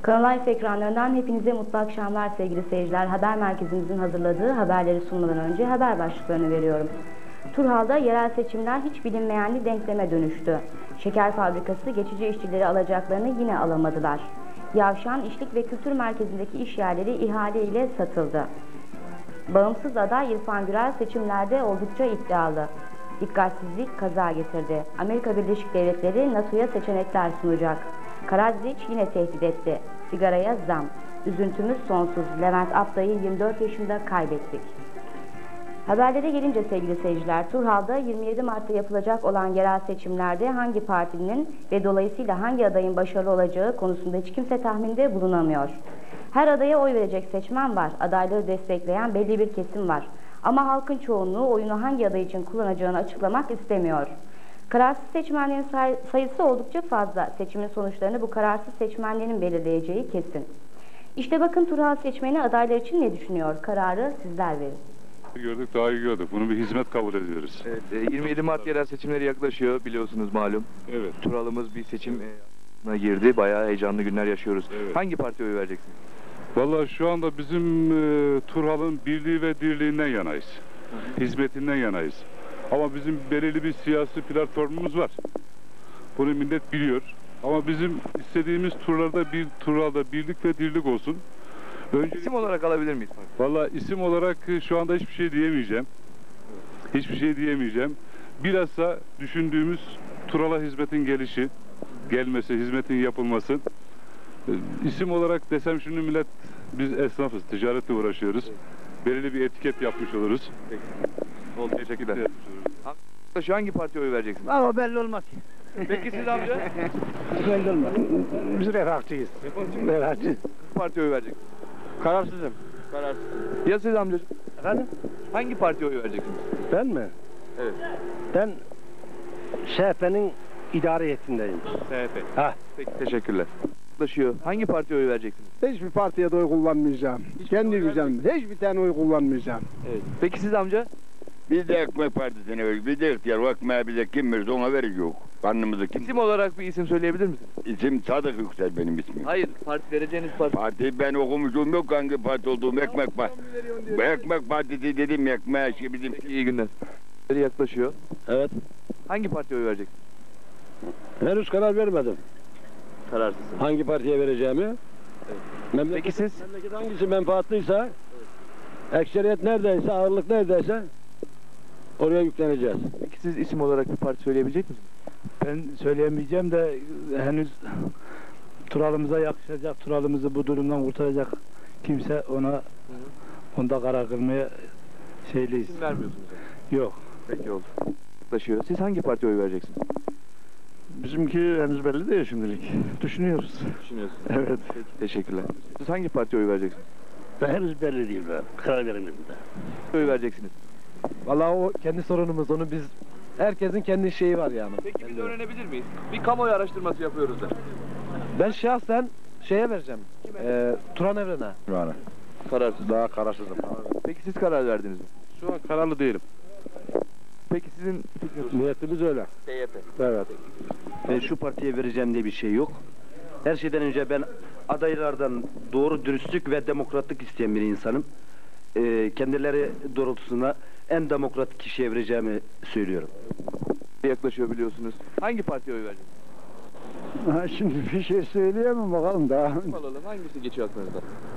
Kanal Life ekranlarından hepinize mutlu akşamlar sevgili seyirciler. Haber merkezimizin hazırladığı haberleri sunmadan önce haber başlıklarını veriyorum. Turhal'da yerel seçimler hiç bilinmeyen bir denkleme dönüştü. Şeker fabrikası geçici işçileri alacaklarını yine alamadılar. Yavşan İşlik ve Kültür Merkezi'ndeki iş yerleri ihale ile satıldı. Bağımsız aday İrfan Gürel seçimlerde oldukça iddialı. Dikkatsizlik kaza getirdi. Amerika Birleşik Devletleri NATO'ya seçenekler sunacak. Karadziç yine tehdit etti. Sigaraya zam. Üzüntümüz sonsuz. Levent Apda'yı 24 yaşında kaybettik. Haberlere gelince sevgili seyirciler, Turhal'da 27 Mart'ta yapılacak olan yerel seçimlerde hangi partinin ve dolayısıyla hangi adayın başarılı olacağı konusunda hiç kimse tahminde bulunamıyor. Her adaya oy verecek seçmen var. Adayları destekleyen belli bir kesim var. Ama halkın çoğunluğu oyunu hangi aday için kullanacağını açıklamak istemiyor. Kararsız seçmenlerin sayısı oldukça fazla. Seçimin sonuçlarını bu kararsız seçmenlerin belirleyeceği kesin. İşte bakın Turhal seçmeni adaylar için ne düşünüyor? Kararı sizler verin. Gördük, daha iyi gördük. Bunu bir hizmet kabul ediyoruz. Evet, 27 Mart yerel seçimleri yaklaşıyor biliyorsunuz malum. Evet. Turhal'ımız bir seçime girdi. Bayağı heyecanlı günler yaşıyoruz. Evet. Hangi partiye oy vereceksiniz? Vallahi şu anda bizim Turhal'ın birliği ve dirliğinden yanayız. Hizmetinden yanayız. Ama bizim belirli bir siyasi platformumuz var. Bunu millet biliyor. Ama bizim istediğimiz Turhal'da birlik ve dirlik olsun. İsim olarak alabilir miyiz? Vallahi isim olarak şu anda hiçbir şey diyemeyeceğim. Hiçbir şey diyemeyeceğim. Bilhassa düşündüğümüz Turhal'a hizmetin gelmesi, hizmetin yapılması. İsim olarak desem şimdi millet, biz esnafız, ticaretle uğraşıyoruz. Belirli bir etiket yapmış oluruz. Peki. Oldu, teşekkürler. Şu hangi partiye oy vereceksin? Ama belli olmaz. Peki siz amca? Belli olmaz. Biz refahçıyız. Refahçı. Partiye oy vereceksin? Kararsızım. Kararsız. Ya siz amcacığım? Efendim? Hangi partiye oy vereceksiniz? Ben mi? Evet. Ben CHP'nin idare heyetindeyim. CHP. Ha. Peki, teşekkürler. Yaklaşıyor. Hangi partiye oy vereceksiniz? Hiçbir partiye de oy kullanmayacağım. Kendi güzelim. Hiçbir tane oy kullanmayacağım. Evet. Peki siz amca? Biz de ekmek partisine veriyoruz. Biz de ihtiyar. O ekmeği bize kim verirse ona vereceğiz. Karnımızı kim? İsim olarak bir isim söyleyebilir misiniz? İsim Sadık Yüksel benim ismim. Hayır. Vereceğiniz parti. Parti ben okumuşum yok, hangi parti olduğum ekmek var. Bu ekmek partisi dedim, ekmeği şey bizim. Peki, iyi günler. Yaklaşıyor. Evet. Hangi partiye oy vereceksin? Henüz karar vermedim. Kararsızsın. Hangi partiye vereceğimi. Evet. Memleket, Peki siz? memleket hangisi menfaatlıysa, ekseriyet neredeyse, ağırlık neredeyse oraya yükleneceğiz. Peki siz isim olarak bir parti söyleyebilecek misiniz? Ben söyleyemeyeceğim de henüz Turhal'ımıza yakışacak, Turhal'ımızı bu durumdan kurtaracak kimse onda karar kılmaya şeyliyiz. İsim vermiyorsunuz yani. Yok. Peki, oldu. Yaklaşıyor. Siz hangi partiye oy vereceksiniz? Bizimki henüz belli değil şimdilik. Düşünüyoruz. Düşünüyorsunuz. Evet. Peki, teşekkürler. Siz hangi partiye oy vereceksiniz? Ben henüz belli değil ben. Karar veremedim de. Oy vereceksiniz. Vallahi o kendi sorunumuz, onu biz herkesin kendi şeyi var yani. Peki biz öğrenebilir miyiz? Bir kamuoyu araştırması yapıyoruz da. Ben şahsen şeye vereceğim. Turan Evren'e. Şu an Kararsız. daha kararsızım. Peki siz karar verdiniz mi? Şu an kararlı değilim. Peki sizin fikriniz? Niyetimiz öyle. CHP. Evet. Ben şu partiye vereceğim diye bir şey yok. Her şeyden önce ben adaylardan doğru dürüstlük ve demokratlık isteyen bir insanım. Kendileri doğrultusunda en demokrat kişiye vereceğimi söylüyorum. Yaklaşıyor biliyorsunuz. Hangi partiye oy vereceksiniz? Şimdi bir şey söyleyemem bakalım daha. Alalım. Hangisi geçiyor aklınızda?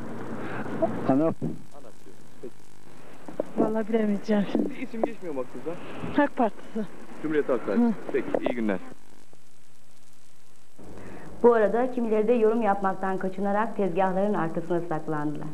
Ana. ANAP diyorsunuz. Peki. Vallahi bilemeyeceğim şimdi. Bir isim geçmiyor mu aklınızda? Halk Partisi. Cumhuriyet Halk Partisi. Peki, iyi günler. Bu arada kimileri de yorum yapmaktan kaçınarak tezgahların arkasına saklandılar.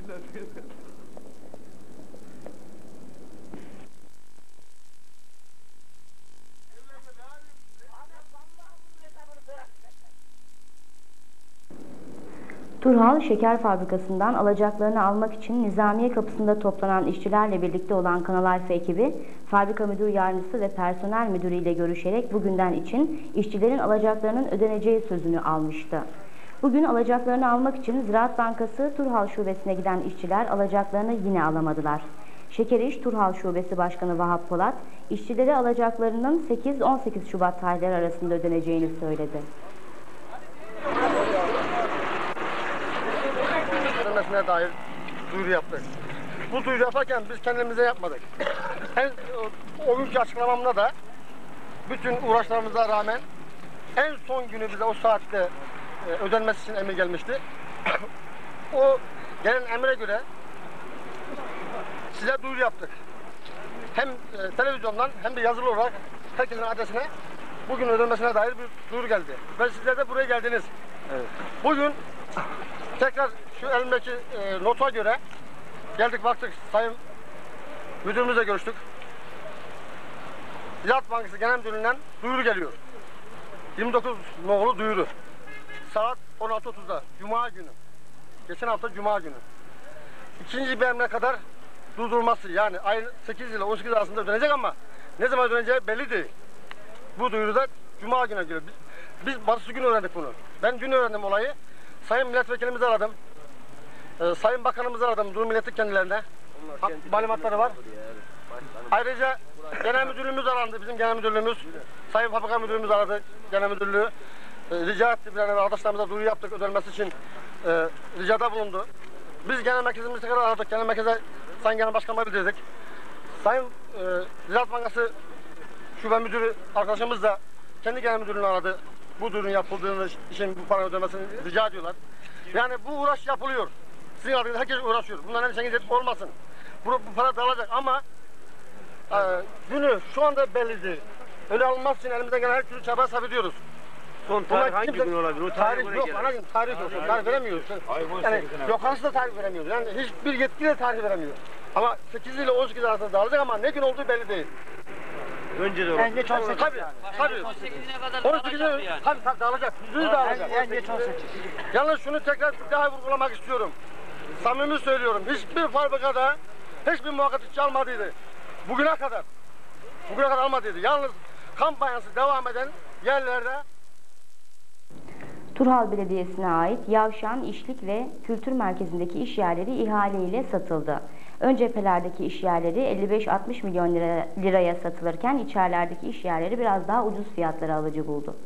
Turhal Şeker Fabrikası'ndan alacaklarını almak için Nizamiye kapısında toplanan işçilerle birlikte olan Kanal Life ekibi, fabrika müdür yardımcısı ve personel müdürü ile görüşerek bugünden için işçilerin alacaklarının ödeneceği sözünü almıştı. Bugün alacaklarını almak için Ziraat Bankası Turhal Şubesi'ne giden işçiler alacaklarını yine alamadılar. Şekeriş Turhal Şubesi Başkanı Vahap Polat, işçilere alacaklarının 8-18 Şubat tarihleri arasında ödeneceğini söyledi. ödenmesine dair duyuru yaptık. Bu duyuru yaparken biz kendimize yapmadık. O günkü açıklamamda da bütün uğraşlarımıza rağmen en son günü bize o saatte ödenmesi için emir gelmişti. O gelen emre göre size duyuru yaptık. Hem televizyondan hem de yazılı olarak herkesin adresine bugün ödenmesine dair bir duyuru geldi. Ve sizler de buraya geldiniz. Evet. Bugün tekrar şu elimdeki nota göre geldik, baktık, Sayın Müdürümüzle görüştük. Ziraat Bankası Genel Müdürlüğü'nden duyuru geliyor. 29 nolu duyuru. Saat 16.30'da Cuma günü. Geçen hafta Cuma günü. İkinci bir emre kadar durdurulması, yani ayın 8 ile 18 arasında ödenecek ama ne zaman ödeneceği belli değil. Bu duyuruda Cuma günü geliyor. Biz basısı gün öğrendik bunu. Ben dün öğrendim olayı. Sayın Milletvekilimizi aradım. Sayın Bakanımızı aradım. Durum ilettik kendilerine. Malumatları var. Ayrıca Genel Müdürlüğümüz arandı. Bizim Genel Müdürlüğümüz. Sayın Fabrika Müdürlüğümüz aradı. Genel Müdürlüğü. Rica etti. Bir arkadaşlarımıza duyuru yaptık. Ödenmesi için ricada bulundu. Biz genel merkezimizi tekrar aradık. Genel merkeze Sayın Genel Başkanıma bildirdik. Sayın Ziraat Bankası Şube Müdürü arkadaşımız da kendi Genel Müdürlüğünü aradı. Bu duyurunun yapıldığını, işin bu para ödemesini rica ediyorlar. Yani bu uğraş yapılıyor. Sizin adınız herkes uğraşıyor. Bunların endişeniz olmasın. Bu para dağılacak ama günü şu anda belli değil. Öyle alınması için elimizden gelen her türlü çaba sarf ediyoruz. Son tarih hangi gün olabilir? O tarih yok. Ana gün tarih yok. Tarih veremiyoruz. Yani yukarısı da tarih veremiyoruz. Yani hiçbir yetkili de tarih veremiyor. Ama 8 ile 18 arasında dağılacak ama ne gün olduğu belli değil. Önce de olur. En geç 18. Tabii. 18'ine kadar 18'e yani. tabii dağılacak. %100 dağılacak. En geç 18. Yalnız şunu tekrar bir daha vurgulamak istiyorum. Samimi söylüyorum. Hiçbir fabrikada hiçbir muhakkakatçı almadıydı. Bugüne kadar almadıydı. Yalnız kampanyası devam eden yerlerde Turhal Belediyesi'ne ait Yavşan İşlik ve Kültür Merkezi'ndeki iş yerleri ihale ile satıldı. Ön cephelerdeki iş yerleri 55-60 milyon liraya satılırken içerilerdeki iş yerleri biraz daha ucuz fiyatlara alıcı buldu.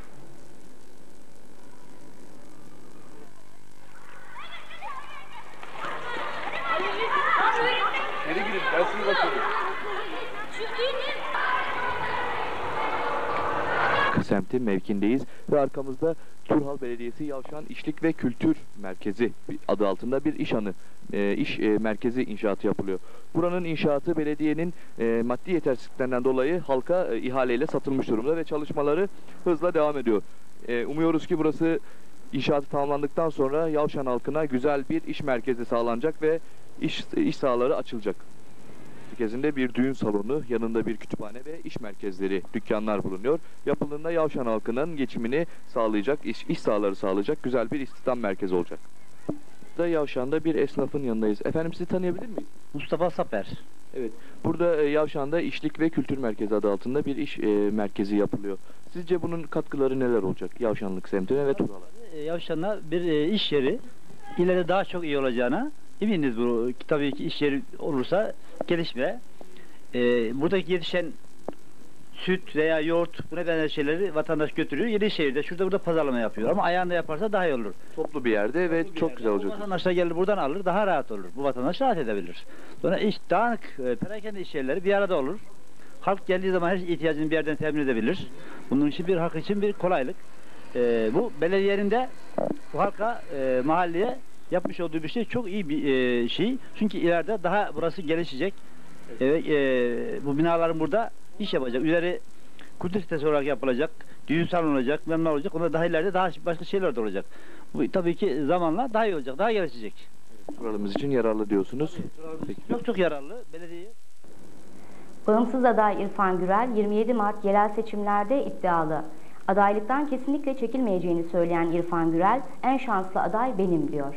Semti mevkindeyiz ve arkamızda Turhal Belediyesi Yavşan İşlik ve Kültür Merkezi adı altında bir iş merkezi inşaatı yapılıyor. Buranın inşaatı belediyenin maddi yetersizliklerinden dolayı halka ihaleyle satılmış durumda ve çalışmaları hızla devam ediyor. Umuyoruz ki burası inşaatı tamamlandıktan sonra Yavşan halkına güzel bir iş merkezi sağlanacak ve iş sahaları açılacak. Merkezinde bir düğün salonu, yanında bir kütüphane ve iş merkezleri, dükkanlar bulunuyor. Yapıldığında Yavşan halkının geçimini sağlayacak, iş sahaları sağlayacak güzel bir istihdam merkezi olacak. Yavşan'da bir esnafın yanındayız. Efendim sizi tanıyabilir miyiz? Mustafa Saper. Evet. Burada Yavşan'da İşlik ve Kültür Merkezi adı altında bir iş merkezi yapılıyor. Sizce bunun katkıları neler olacak Yavşanlık semtine ve Turhal'a? Yavşan'da bir iş yeri ileride daha çok iyi olacağına eminiz. Bu tabii ki iş yeri olursa gelişme. Buradaki yetişen süt veya yoğurt, bu nedenle şeyleri vatandaş götürüyor. Yenişehir'de şurada burada pazarlama yapıyor ama ayağında yaparsa daha iyi olur. Toplu bir yerde ve çok güzel olacak. Vatandaşlar gelir buradan alır, daha rahat olur. Bu vatandaş rahat edebilir. Sonra iş dağınık, perakende iş yerleri bir arada olur. Halk geldiği zaman her ihtiyacını bir yerden temin edebilir. Bunun için bir halk için bir kolaylık. Bu belediyenin de bu halka, mahalleye yapmış olduğu bir şey çok iyi bir şey. Çünkü ileride daha burası gelişecek. Bu binaların burada iş yapacak. Üzeri kültür sitesi olarak yapılacak. Düğün salonu olacak, memnun olacak. Onlar daha ileride daha başka şeyler de olacak. Bu tabii ki zamanla daha iyi olacak, daha gelişecek. Turhal'ımız için yararlı diyorsunuz. Peki. Çok yararlı. Belediye. Bağımsız aday İrfan Gürel 27 Mart yerel seçimlerde iddialı. Adaylıktan kesinlikle çekilmeyeceğini söyleyen İrfan Gürel, en şanslı aday benim diyor.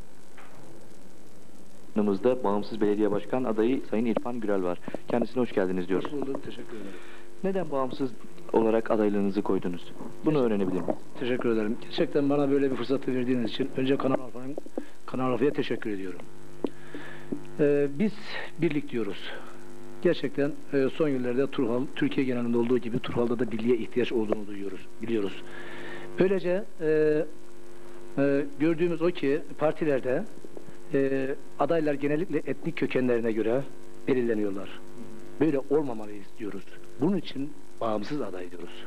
Yanımızda Bağımsız Belediye Başkan adayı Sayın İrfan Gürel var. Kendisine hoş geldiniz diyoruz. Hoş bulduk, teşekkür ederim. Neden bağımsız olarak adaylığınızı koydunuz? Bunu öğrenebilir miyim? Teşekkür ederim. Gerçekten bana böyle bir fırsatı verdiğiniz için önce Kanal Alfa'ya teşekkür ediyorum. Biz birlik diyoruz. Gerçekten son yıllarda Turhal, Türkiye genelinde olduğu gibi Turhal'da da birliğe ihtiyaç olduğunu biliyoruz. Böylece gördüğümüz o ki partilerde Adaylar genellikle etnik kökenlerine göre belirleniyorlar. Böyle olmamalıyız diyoruz. Bunun için bağımsız aday diyoruz.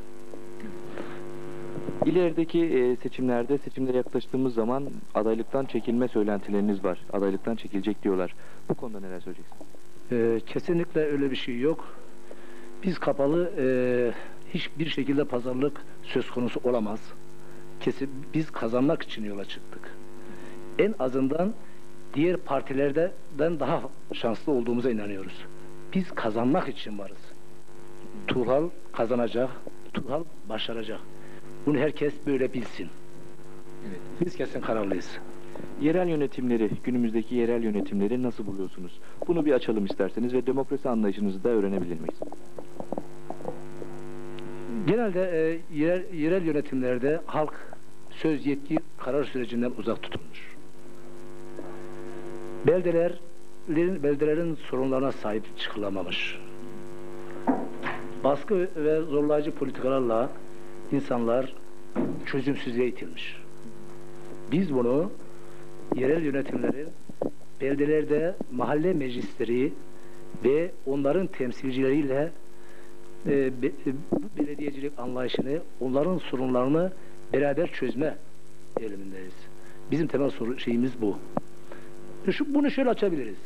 İlerideki seçimlere yaklaştığımız zaman adaylıktan çekilme söylentileriniz var. Adaylıktan çekilecek diyorlar. Bu konuda neler söyleyeceksiniz? Kesinlikle öyle bir şey yok. Biz kapalı, hiçbir şekilde pazarlık söz konusu olamaz. Biz kazanmak için yola çıktık. En azından diğer partilerden daha şanslı olduğumuza inanıyoruz. Biz kazanmak için varız. Turhal kazanacak, Turhal başaracak. Bunu herkes böyle bilsin. Evet. Biz kesin kararlıyız. Yerel yönetimleri, günümüzdeki yerel yönetimleri nasıl buluyorsunuz? Bunu bir açalım isterseniz ve demokrasi anlayışınızı da öğrenebilir miyiz? Genelde yerel yönetimlerde halk söz, yetki, karar sürecinden uzak tutulmuş. Beldelerin sorunlarına sahip çıkılamamış. Baskı ve zorlayıcı politikalarla insanlar çözümsüzlüğe itilmiş. Biz bunu yerel yönetimlerin beldelerde mahalle meclisleri ve onların temsilcileriyle bu belediyecilik anlayışını, onların sorunlarını beraber çözme eğilimindeyiz. Bizim temel şeyimiz bu. Bunu şöyle açabiliriz.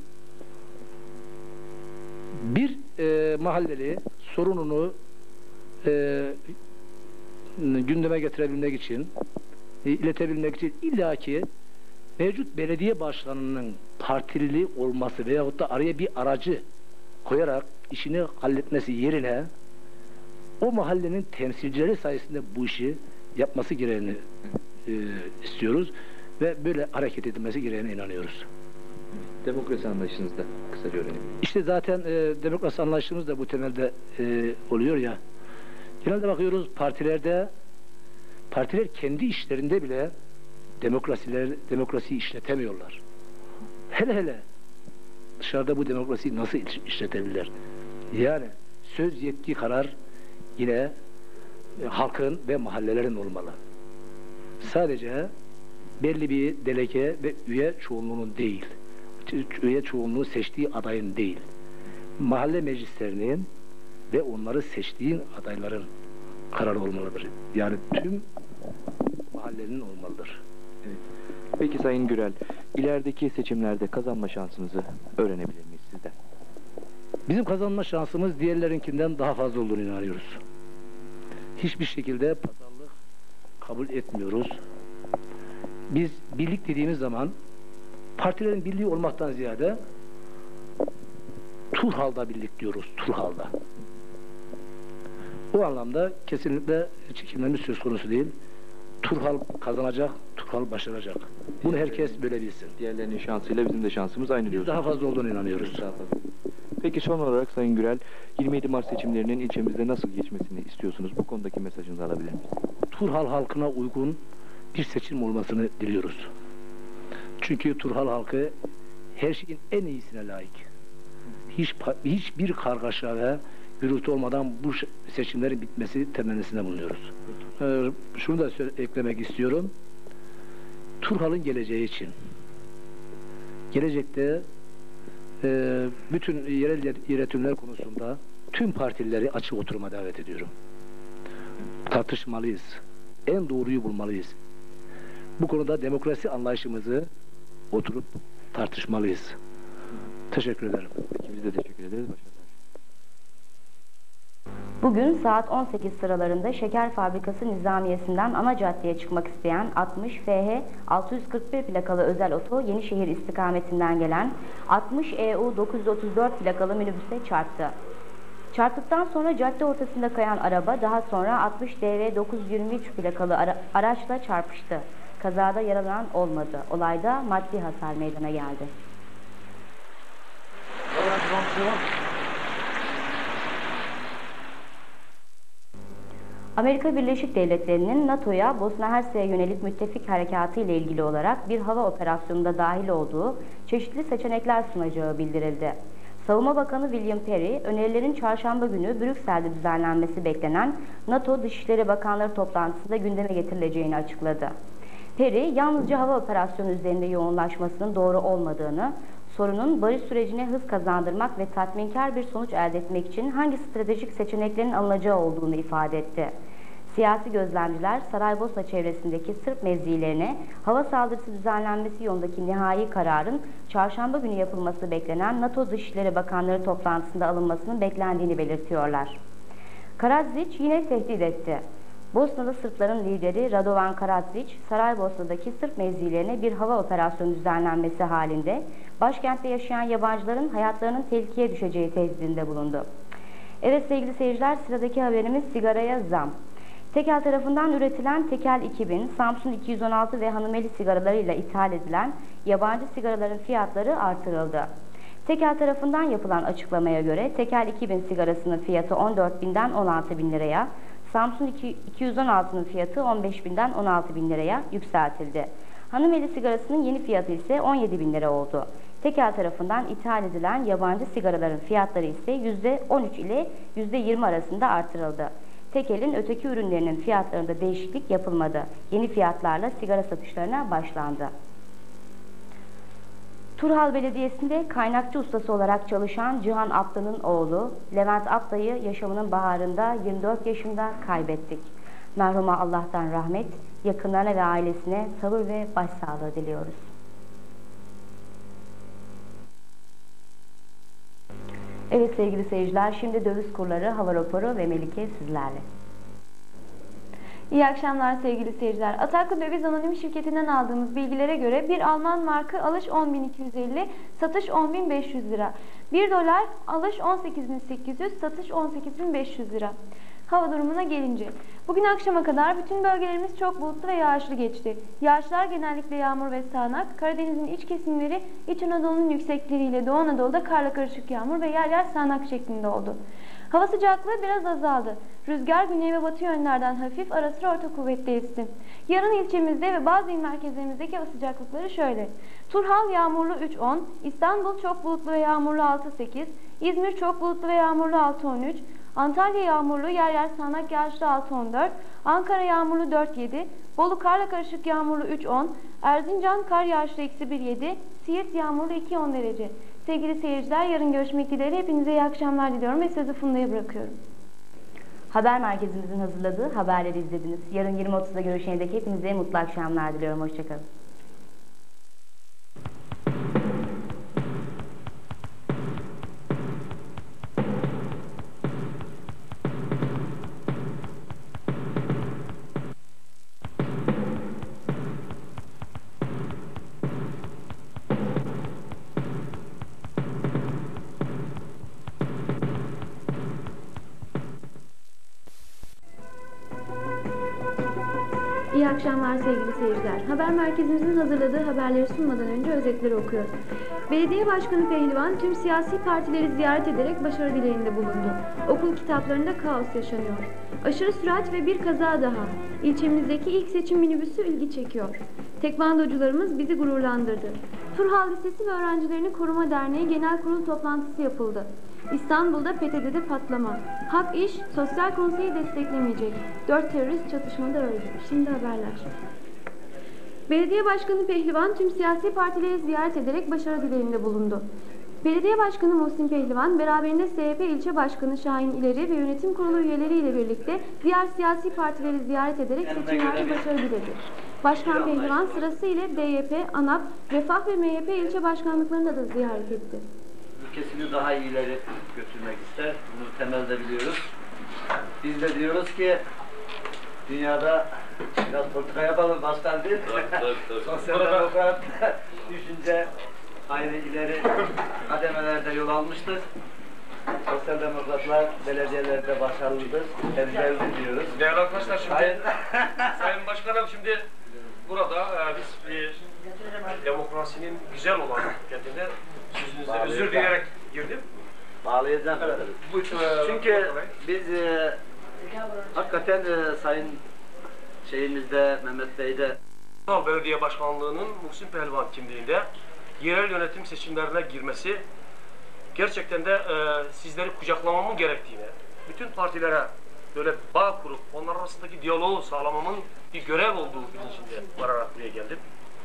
Bir mahalleli sorununu gündeme getirebilmek için, iletebilmek için illaki mevcut belediye başkanının partililiği olması veyahut da araya bir aracı koyarak işini halletmesi yerine o mahallenin temsilcileri sayesinde bu işi yapması gereğini istiyoruz ve böyle hareket edilmesi gereğine inanıyoruz. Demokrasi anlayışınızda kısaca öğrenelim. İşte zaten demokrasi anlayışımız da bu temelde oluyor ya. Genelde bakıyoruz partiler kendi işlerinde bile demokrasiyi işletemiyorlar. Hele dışarıda bu demokrasiyi nasıl işletebilirler? Yani söz, yetki, karar yine halkın ve mahallelerin olmalı. Sadece belli bir delege ve üye çoğunluğunun değil, üye çoğunluğu seçtiği adayın değil, mahalle meclislerinin ve onları seçtiğin adayların kararı olmalıdır. Yani tüm mahallenin olmalıdır. Evet. Peki Sayın Gürel, ilerideki seçimlerde kazanma şansınızı öğrenebilir miyiz sizden? Bizim kazanma şansımız diğerlerinkinden daha fazla olduğunu inanıyoruz. Hiçbir şekilde pazarlık kabul etmiyoruz. Biz birlik dediğimiz zaman partilerin birliği olmaktan ziyade Turhal'da birlik diyoruz, Turhal'da. O anlamda kesinlikle çekimlerimiz söz konusu değil. Turhal kazanacak, Turhal başaracak. Bunu herkes böyle bilsin. Diğerlerinin şansıyla bizim de şansımız aynı diyoruz. Biz daha fazla olduğunu inanıyoruz. Peki son olarak Sayın Gürel, 27 Mart seçimlerinin ilçemizde nasıl geçmesini istiyorsunuz? Bu konudaki mesajınızı alabilir miyiz? Turhal halkına uygun bir seçim olmasını diliyoruz. Çünkü Turhal halkı her şeyin en iyisine layık. Hiçbir kargaşa ve gürültü olmadan bu seçimlerin bitmesi temennisinde bulunuyoruz. Şunu da eklemek istiyorum. Turhal'ın geleceği için. Gelecekte bütün yerel yönetimler konusunda tüm partileri açık oturuma davet ediyorum. Tartışmalıyız. En doğruyu bulmalıyız. Bu konuda demokrasi anlayışımızı oturup tartışmalıyız. Teşekkür ederim. Peki biz de teşekkür ederiz. Başarılar. Bugün saat 18 sıralarında şeker fabrikası Nizamiyesi'nden ana caddeye çıkmak isteyen 60 FH 641 plakalı özel oto Yenişehir istikametinden gelen 60 EU 934 plakalı minibüse çarptı. Çarptıktan sonra cadde ortasında kayan araba daha sonra 60 DV 923 plakalı araçla çarpıştı. Kazada yaralanan olmadı. Olayda maddi hasar meydana geldi. Amerika Birleşik Devletleri'nin NATO'ya Bosna Hersek'e yönelik müttefik harekatı ile ilgili olarak bir hava operasyonunda dahil olduğu çeşitli seçenekler sunacağı bildirildi. Savunma Bakanı William Perry, önerilerin çarşamba günü Brüksel'de düzenlenmesi beklenen NATO Dışişleri Bakanları toplantısında gündeme getirileceğini açıkladı. Peri, yalnızca hava operasyonu üzerinde yoğunlaşmasının doğru olmadığını, sorunun barış sürecine hız kazandırmak ve tatminkar bir sonuç elde etmek için hangi stratejik seçeneklerin alınacağı olduğunu ifade etti. Siyasi gözlemciler Saraybosna çevresindeki Sırp mevzilerine hava saldırısı düzenlenmesi yolundaki nihai kararın çarşamba günü yapılması beklenen NATO Dışişleri Bakanları toplantısında alınmasının beklendiğini belirtiyorlar. Karadzic yine tehdit etti. Bosnalı Sırpların lideri Radovan Karadzic, Saraybosna'daki Sırp mevzilerine bir hava operasyonu düzenlenmesi halinde başkentte yaşayan yabancıların hayatlarının tehlikeye düşeceği tehdidinde bulundu. Evet sevgili seyirciler, sıradaki haberimiz sigaraya zam. Tekel tarafından üretilen Tekel 2000, Samsun 216 ve Hanımeli sigaralarıyla ithal edilen yabancı sigaraların fiyatları artırıldı. Tekel tarafından yapılan açıklamaya göre Tekel 2000 sigarasının fiyatı 14.000'den 16.000 liraya, Samsun 216'nın fiyatı 15.000'den 16.000 liraya yükseltildi. Hanımeli sigarasının yeni fiyatı ise 17.000 lira oldu. Tekel tarafından ithal edilen yabancı sigaraların fiyatları ise %13 ile %20 arasında artırıldı. Tekel'in öteki ürünlerinin fiyatlarında değişiklik yapılmadı. Yeni fiyatlarla sigara satışlarına başlandı. Turhal Belediyesi'nde kaynakçı ustası olarak çalışan Cihan Aplı'nın oğlu Levent Aplı'yı yaşamının baharında 24 yaşında kaybettik. Merhuma Allah'tan rahmet, yakınlarına ve ailesine sabır ve başsağlığı diliyoruz. Evet sevgili seyirciler, şimdi döviz kurları, hava raporu ve Melike sizlerle. İyi akşamlar sevgili seyirciler. Ataklı Döviz Anonim Şirketi'nden aldığımız bilgilere göre bir Alman markı alış 10.250, satış 10.500 lira. 1 dolar alış 18.800, satış 18.500 lira. Hava durumuna gelince, bugün akşama kadar bütün bölgelerimiz çok bulutlu ve yağışlı geçti. Yağışlar genellikle yağmur ve sağanak, Karadeniz'in iç kesimleri, İç Anadolu'nun yüksekleriyle Doğu Anadolu'da karla karışık yağmur ve yer yer sağanak şeklinde oldu. Hava sıcaklığı biraz azaldı. Rüzgar güney ve batı yönlerden hafif, ara sıra orta kuvvetli esti. Yarın ilçemizde ve bazı il merkezlerimizdeki hava sıcaklıkları şöyle. Turhal yağmurlu 3-10, İstanbul çok bulutlu ve yağmurlu 6-8, İzmir çok bulutlu ve yağmurlu 6-13, Antalya yağmurlu yer yer sağanak yağışlı 6-14, Ankara yağmurlu 4-7, Bolu karla karışık yağmurlu 3-10, Erzincan kar yağışlı -1-7, Siirt yağmurlu 2-10 derece. Sevgili seyirciler, yarın görüşmek dileğiyle hepinize iyi akşamlar diliyorum ve sözü Funda'ya bırakıyorum. Haber merkezimizin hazırladığı haberleri izlediniz. Yarın 20.30'da görüşene dek hepinize mutlu akşamlar diliyorum. Hoşçakalın. İyi akşamlar sevgili seyirciler. Haber merkezimizin hazırladığı haberleri sunmadan önce özetleri okuyorum. Belediye Başkanı Pehlivan tüm siyasi partileri ziyaret ederek başarı dileğinde bulundu. Okul kitaplarında kaos yaşanıyor. Aşırı sürat ve bir kaza daha. İlçemizdeki ilk seçim minibüsü ilgi çekiyor. Tekvandocularımız bizi gururlandırdı. Turhal Lisesi ve Öğrencilerini Koruma Derneği Genel Kurul toplantısı yapıldı. İstanbul'da PTT'de patlama. Hak İş, Sosyal Konseyi desteklemeyecek. 4 terörist çatışmada öldü. Şimdi haberler. Belediye Başkanı Pehlivan tüm siyasi partileri ziyaret ederek başarı dileğinde bulundu. Belediye Başkanı Muhsin Pehlivan, beraberinde SHP İlçe Başkanı Şahin İleri ve Yönetim Kurulu üyeleriyle birlikte diğer siyasi partileri ziyaret ederek seçimlerde başarı diledi. Başkan Pehlivan sırasıyla DYP, ANAP, Refah ve MHP ilçe başkanlıklarını da ziyaret etti. Ülkesini daha iyileri götürmek ister. Bunu temelde biliyoruz. Biz de diyoruz ki dünyada biraz politika yapalım başkan değil. Sosyal demokrat düşünce aynı ileri kademelerde yol almıştır. Sosyal demokratlar belediyelerde başarılıdır. Tebrik diyoruz. Değerli arkadaşlar, şimdi Sayın Başkanım, şimdi burada biz bir demokrasinin güzel olan kendine sözünüzde özür dileyerek girdim. Bağlayacağım. Çünkü biz hakikaten Sayın şeyimizde Mehmet Bey'de Belediye Başkanlığı'nın Muhsin Pehlivan kimliğinde yerel yönetim seçimlerine girmesi gerçekten de sizleri kucaklamamın gerektiğini, bütün partilere böyle bağ kurup onlar arasındaki diyaloğu sağlamamın bir görev olduğu bilincinde vararak buraya geldim.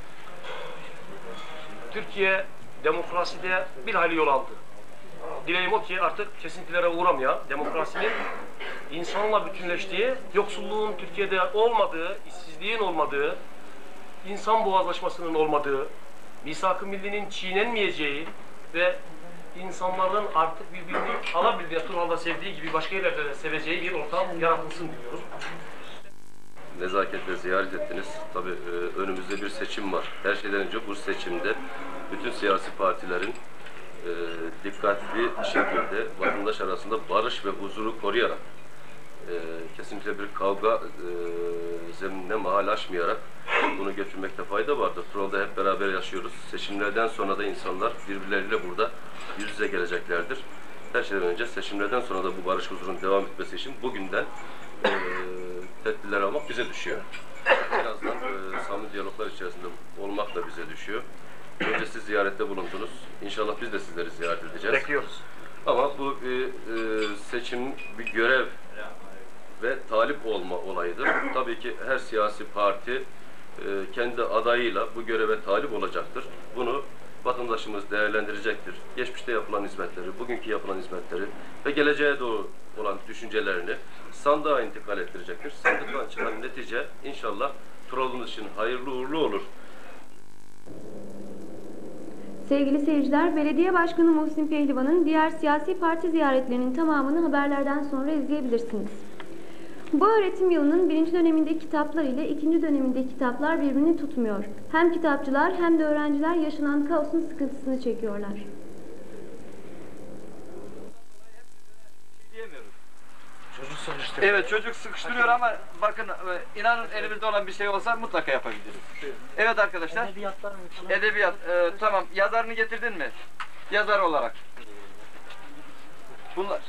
Türkiye demokraside bir hayli yol aldı. Dileğim o ki artık kesintilere uğramayan, demokrasinin insanla bütünleştiği, yoksulluğun Türkiye'de olmadığı, işsizliğin olmadığı, insan boğazlaşmasının olmadığı, misak-ı millinin çiğnenmeyeceği ve insanların artık birbirini alabildiği, Turhal'da sevdiği gibi başka yerlerde de seveceği bir ortam yaratılsın diyoruz. Nezaketle ziyaret ettiniz. Tabii önümüzde bir seçim var. Her şeyden önce bu seçimde bütün siyasi partilerin dikkatli şekilde vatandaş arasında barış ve huzuru koruyarak kesinlikle bir kavga zeminine mahal açmayarak bunu götürmekte fayda vardır. Turhal'da hep beraber yaşıyoruz. Seçimlerden sonra da insanlar birbirleriyle burada yüz yüze geleceklerdir. Her şeyden önce seçimlerden sonra da bu barış huzurun devam etmesi için bugünden tedbirler almak bize düşüyor. Birazdan samimi diyaloglar içerisinde olmak da bize düşüyor. Önce siz ziyarette bulundunuz. İnşallah biz de sizleri ziyaret edeceğiz. Bekliyoruz. Ama bu seçim bir görev ve talip olma olayıdır. Tabii ki her siyasi parti kendi adayıyla bu göreve talip olacaktır. Bunu vatandaşımız değerlendirecektir. Geçmişte yapılan hizmetleri, bugünkü yapılan hizmetleri ve geleceğe doğru olan düşüncelerini sandığa intikal ettirecektir. Sandıktan çıkan netice inşallah Turhal'ımız için hayırlı uğurlu olur. Sevgili seyirciler, Belediye Başkanı Muhsin Pehlivan'ın diğer siyasi parti ziyaretlerinin tamamını haberlerden sonra izleyebilirsiniz. Bu öğretim yılının 1. dönemindeki kitaplar ile 2. dönemindeki kitaplar birbirini tutmuyor. Hem kitapçılar hem de öğrenciler yaşanan kaosun sıkıntısını çekiyorlar. Evet, çocuk sıkıştırıyor ama bakın inanın elimizde olan bir şey olsa mutlaka yapabiliriz. Evet arkadaşlar. Edebiyat. Tamam. Yazarını getirdin mi? Yazar olarak. Bunlar.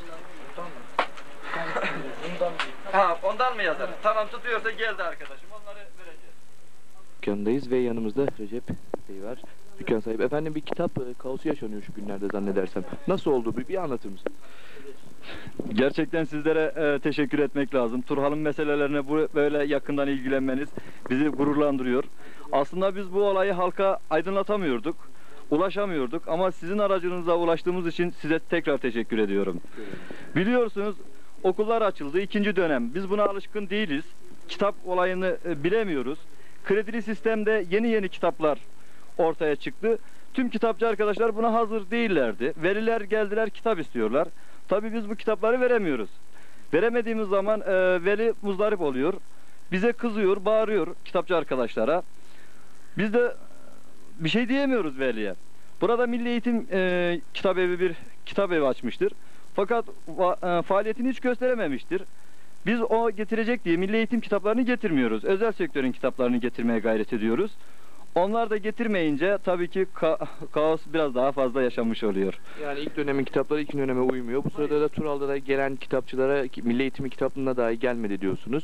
Ha, ondan mı yazar? Tamam, tutuyorsa geldi arkadaşım. Onları vereceğiz. Dükkandayız ve yanımızda Recep Bey var. Dükkan sahibi. Efendim bir kitap kaosu yaşanıyor şu günlerde zannedersem. Nasıl oldu? Bir anlatır mısın? Gerçekten sizlere teşekkür etmek lazım. Turhal'ın meselelerine böyle yakından ilgilenmeniz bizi gururlandırıyor. Aslında biz bu olayı halka aydınlatamıyorduk, ulaşamıyorduk ama sizin aracınızla ulaştığımız için size tekrar teşekkür ediyorum. Biliyorsunuz okullar açıldı, 2. dönem. Biz buna alışkın değiliz. Kitap olayını bilemiyoruz. Kredili sistemde yeni kitaplar ortaya çıktı. Tüm kitapçı arkadaşlar buna hazır değillerdi. Veliler geldiler, kitap istiyorlar. Tabii biz bu kitapları veremiyoruz. Veremediğimiz zaman veli muzdarip oluyor. Bize kızıyor, bağırıyor kitapçı arkadaşlara. Biz de bir şey diyemiyoruz veliye. Burada Milli Eğitim Kitap Evi bir kitap evi açmıştır. Fakat faaliyetini hiç gösterememiştir. Biz o getirecek diye Milli Eğitim kitaplarını getirmiyoruz. Özel sektörün kitaplarını getirmeye gayret ediyoruz. Onlar da getirmeyince tabii ki kaos biraz daha fazla yaşanmış oluyor. Yani ilk dönemin kitapları 2. döneme uymuyor. Bu sırada da Turhal'da da gelen kitapçılara Milli Eğitim kitaplığına dahi gelmedi diyorsunuz.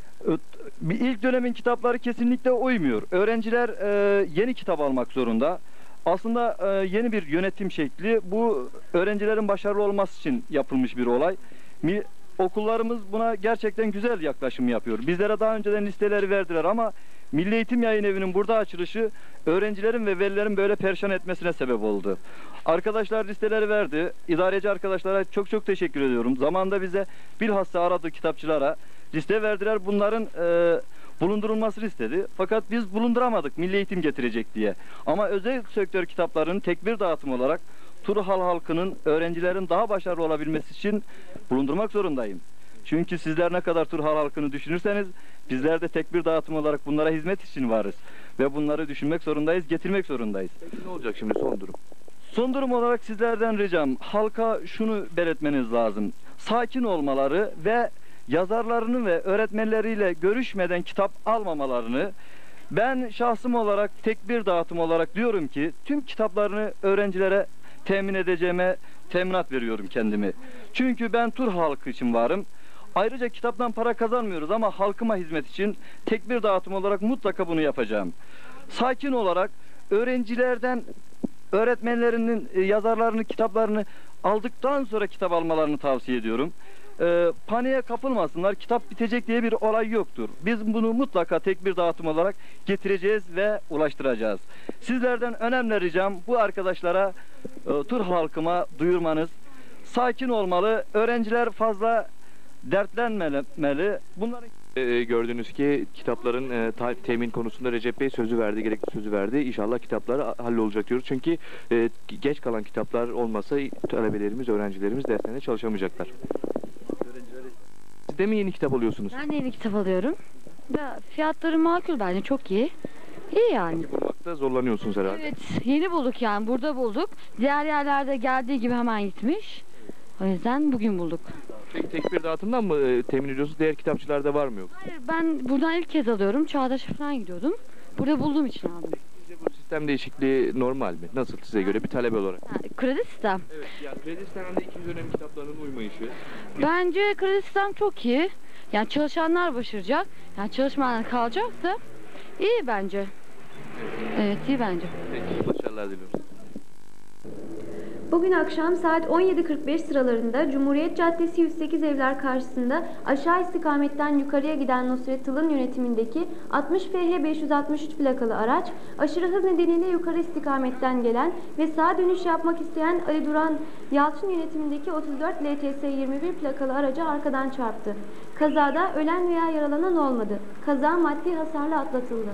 İlk dönemin kitapları kesinlikle uymuyor. Öğrenciler yeni kitap almak zorunda. Aslında yeni bir yönetim şekli. Bu öğrencilerin başarılı olması için yapılmış bir olay. Okullarımız buna gerçekten güzel yaklaşım yapıyor. Bizlere daha önceden listeleri verdiler ama Milli Eğitim Yayın Evi'nin burada açılışı öğrencilerin ve velilerin böyle perişan etmesine sebep oldu. Arkadaşlar listeleri verdi. İdareci arkadaşlara çok teşekkür ediyorum. Zamanında bize bilhassa aradığı kitapçılara liste verdiler. Bunların bulundurulmasını istedi. Fakat biz bulunduramadık Milli Eğitim getirecek diye. Ama özel sektör kitaplarının tek bir dağıtım olarak Turhal halkının, öğrencilerin daha başarılı olabilmesi için bulundurmak zorundayım. Çünkü sizler ne kadar Turhal halkını düşünürseniz bizler de tek bir dağıtım olarak bunlara hizmet için varız. Ve bunları düşünmek zorundayız, getirmek zorundayız. Peki ne olacak şimdi son durum? Son durum olarak sizlerden ricam halka şunu belirtmeniz lazım. Sakin olmaları ve yazarlarını ve öğretmenleriyle görüşmeden kitap almamalarını, ben şahsım olarak tek bir dağıtım olarak diyorum ki tüm kitaplarını öğrencilere temin edeceğime teminat veriyorum kendimi. Çünkü ben Turhal halkı için varım. Ayrıca kitaptan para kazanmıyoruz ama halkıma hizmet için tek bir dağıtım olarak mutlaka bunu yapacağım. Sakin olarak öğrencilerden öğretmenlerinin yazarlarını, kitaplarını aldıktan sonra kitap almalarını tavsiye ediyorum. paniğe kapılmasınlar. Kitap bitecek diye bir olay yoktur. Biz bunu mutlaka tek bir dağıtım olarak getireceğiz ve ulaştıracağız. Sizlerden önemli ricam bu arkadaşlara, Turhal halkıma duyurmanız. Sakin olmalı. Öğrenciler fazla dertlenmemeli. Bunların Gördüğünüz ki kitapların temin konusunda Recep Bey sözü verdi, gerekli sözü verdi. İnşallah kitaplar hallolacak diyoruz. Çünkü geç kalan kitaplar olmasa talebelerimiz, öğrencilerimiz derslerine çalışamayacaklar. Siz de mi yeni kitap alıyorsunuz? Ben de yeni kitap alıyorum. Ve fiyatları makul bence, çok iyi. İyi yani. Bulmakta zorlanıyorsunuz herhalde. Evet, yeni bulduk yani, burada bulduk. Diğer yerlerde geldiği gibi hemen gitmiş. O yüzden bugün bulduk. Peki tek bir dağıtımdan mı temin ediyorsunuz? Diğer kitapçılarda var mı yok? Hayır, ben buradan ilk kez alıyorum. Çağdaş'a falan gidiyordum. Burada bulduğum için aldım. Sizce bu sistem değişikliği normal mi? Nasıl size göre bir talebe olarak? Yani, kredi sistem. Evet, yani kredi sisteminde ikinci dönem kitaplarının uymayışı. Bence kredi sistem çok iyi. Yani çalışanlar başaracak. Yani çalışmayanlar kalacaksa iyi bence. Evet, iyi bence. Peki, başarılar diliyoruz. Bugün akşam saat 17.45 sıralarında Cumhuriyet Caddesi 108 evler karşısında aşağı istikametten yukarıya giden Nusret Tıl'ın yönetimindeki 60 FH 563 plakalı araç aşırı hız nedeniyle yukarı istikametten gelen ve sağa dönüş yapmak isteyen Ali Duran Yalçın yönetimindeki 34 LTS 21 plakalı araca arkadan çarptı. Kazada ölen veya yaralanan olmadı. Kaza maddi hasarla atlatıldı.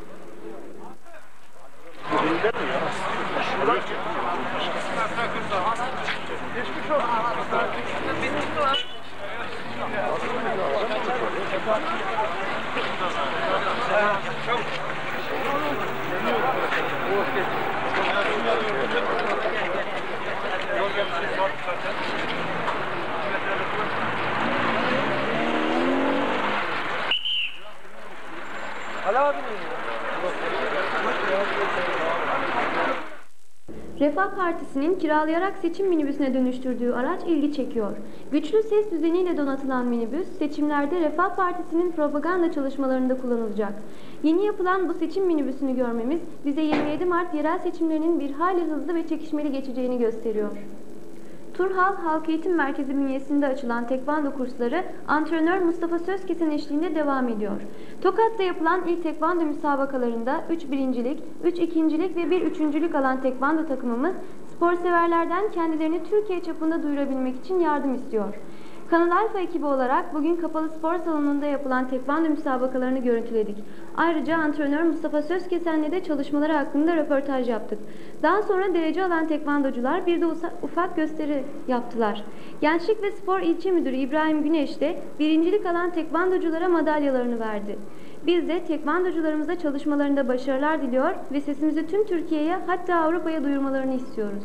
Refah Partisi'nin kiralayarak seçim minibüsüne dönüştürdüğü araç ilgi çekiyor. Güçlü ses düzeniyle donatılan minibüs, seçimlerde Refah Partisi'nin propaganda çalışmalarında kullanılacak. Yeni yapılan bu seçim minibüsünü görmemiz, bize 27 Mart yerel seçimlerinin bir hayli hızlı ve çekişmeli geçeceğini gösteriyor. Turhal Halk Eğitim Merkezi bünyesinde açılan tekvando kursları antrenör Mustafa Sözkesen eşliğinde devam ediyor. Tokat'ta yapılan ilk tekvando müsabakalarında 3 birincilik, 3 ikincilik ve 1 üçüncülük alan tekvando takımımız sporseverlerden kendilerini Türkiye çapında duyurabilmek için yardım istiyor. Kanal Alfa ekibi olarak bugün kapalı spor salonunda yapılan tekvando müsabakalarını görüntüledik. Ayrıca antrenör Mustafa Sözkesen'le de çalışmaları hakkında röportaj yaptık. Daha sonra derece alan tekvandocular bir de ufak gösteri yaptılar. Gençlik ve Spor İlçe Müdürü İbrahim Güneş de birincilik alan tekvandoculara madalyalarını verdi. Biz de tekvandocularımıza çalışmalarında başarılar diliyor ve sesimizi tüm Türkiye'ye, hatta Avrupa'ya duyurmalarını istiyoruz.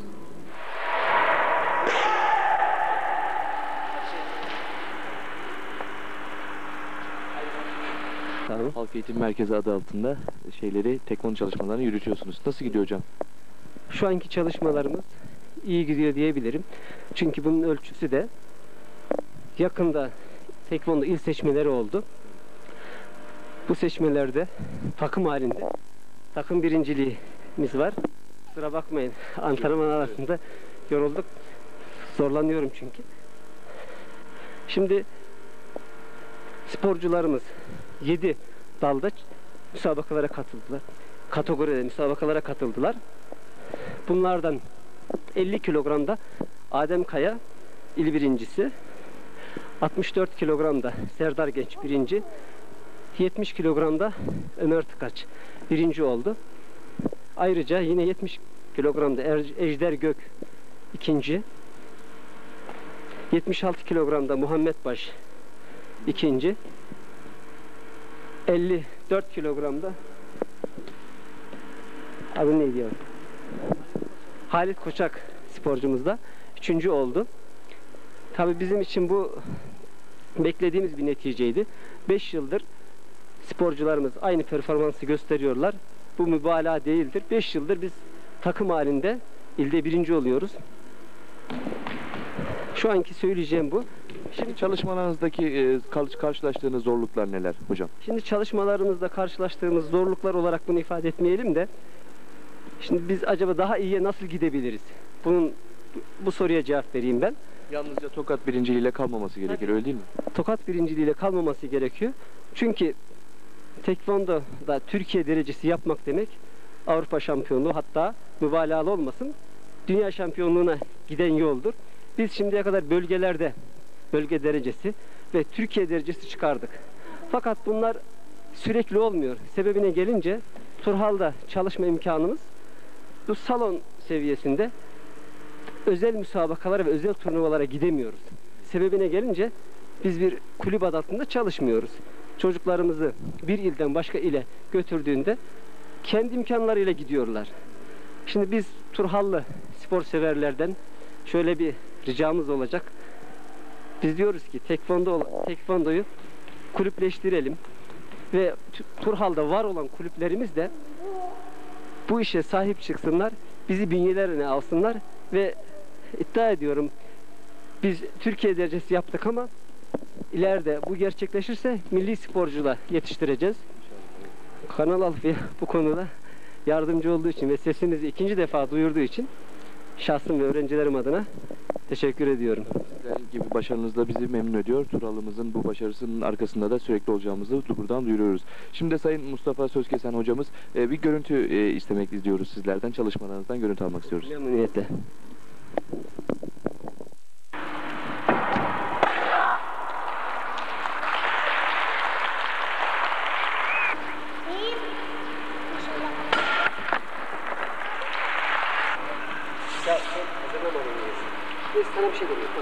Halk Eğitim Merkezi adı altında tekvando çalışmalarını yürütüyorsunuz. Nasıl gidiyor hocam? Şu anki çalışmalarımız iyi gidiyor diyebilirim. Çünkü bunun ölçüsü de yakında tekvando il seçmeleri oldu. Bu seçmelerde takım halinde takım birinciliğimiz var. Kusura bakmayın, antrenman arasında yorulduk. Zorlanıyorum çünkü. Şimdi sporcularımız 7 dalda müsabakalara katıldılar. Kategoride müsabakalara katıldılar. Bunlardan 50 kilogramda Adem Kaya il birincisi, 64 kilogramda Serdar Genç birinci, 70 kilogramda Ömer Tıkaç birinci oldu. Ayrıca yine 70 kilogramda Ejder Gök ikinci, 76 kilogramda Muhammed Baş ikinci, 54 kilogramda adı ne diyor? Halit Koçak sporcumuz da 3. oldu. Tabii bizim için bu beklediğimiz bir neticeydi. 5 yıldır sporcularımız aynı performansı gösteriyorlar. Bu mübalağa değildir. 5 yıldır biz takım halinde ilde 1. oluyoruz. Şu anki söyleyeceğim bu. Şimdi çalışmalarınızdaki karşılaştığınız zorluklar neler hocam? Şimdi çalışmalarımızda karşılaştığımız zorluklar olarak bunu ifade etmeyelim de, şimdi biz acaba daha iyiye nasıl gidebiliriz? Bu soruya cevap vereyim ben. Yalnızca Tokat birinciliğiyle kalmaması gerekir, öyle değil mi? Tokat birinciliğiyle kalmaması gerekiyor. Çünkü tekvandoda Türkiye derecesi yapmak demek Avrupa şampiyonluğu, hatta mübalağalı olmasın, dünya şampiyonluğuna giden yoldur. Biz şimdiye kadar bölgelerde bölge derecesi ve Türkiye derecesi çıkardık. Fakat bunlar sürekli olmuyor. Sebebine gelince Turhal'da çalışma imkanımız bu salon seviyesinde, özel müsabakalara ve özel turnuvalara gidemiyoruz. Sebebine gelince biz bir kulüp adı altında çalışmıyoruz. Çocuklarımızı bir ilden başka ile götürdüğünde kendi imkanlarıyla gidiyorlar. Şimdi biz Turhallı spor severlerden şöyle bir ricamız olacak. Biz diyoruz ki tekvandoyu kulüpleştirelim ve Turhal'da var olan kulüplerimiz de bu işe sahip çıksınlar, bizi bünyelerine alsınlar ve iddia ediyorum biz Türkiye derecesi yaptık ama ileride bu gerçekleşirse milli sporcular yetiştireceğiz. Kanal Alfa'ya bu konuda yardımcı olduğu için ve sesimizi ikinci defa duyurduğu için şahsım ve öğrencilerim adına teşekkür ediyorum. Sizlerin gibi başarınız da bizi memnun ediyor. Turhal'ımızın bu başarısının arkasında da sürekli olacağımızı buradan duyuruyoruz. Şimdi Sayın Mustafa Sözkesen hocamız bir görüntü istemek istiyoruz sizlerden. Çalışmalarınızdan görüntü almak istiyoruz. Memnuniyetle. Sana bir şey demiyorum.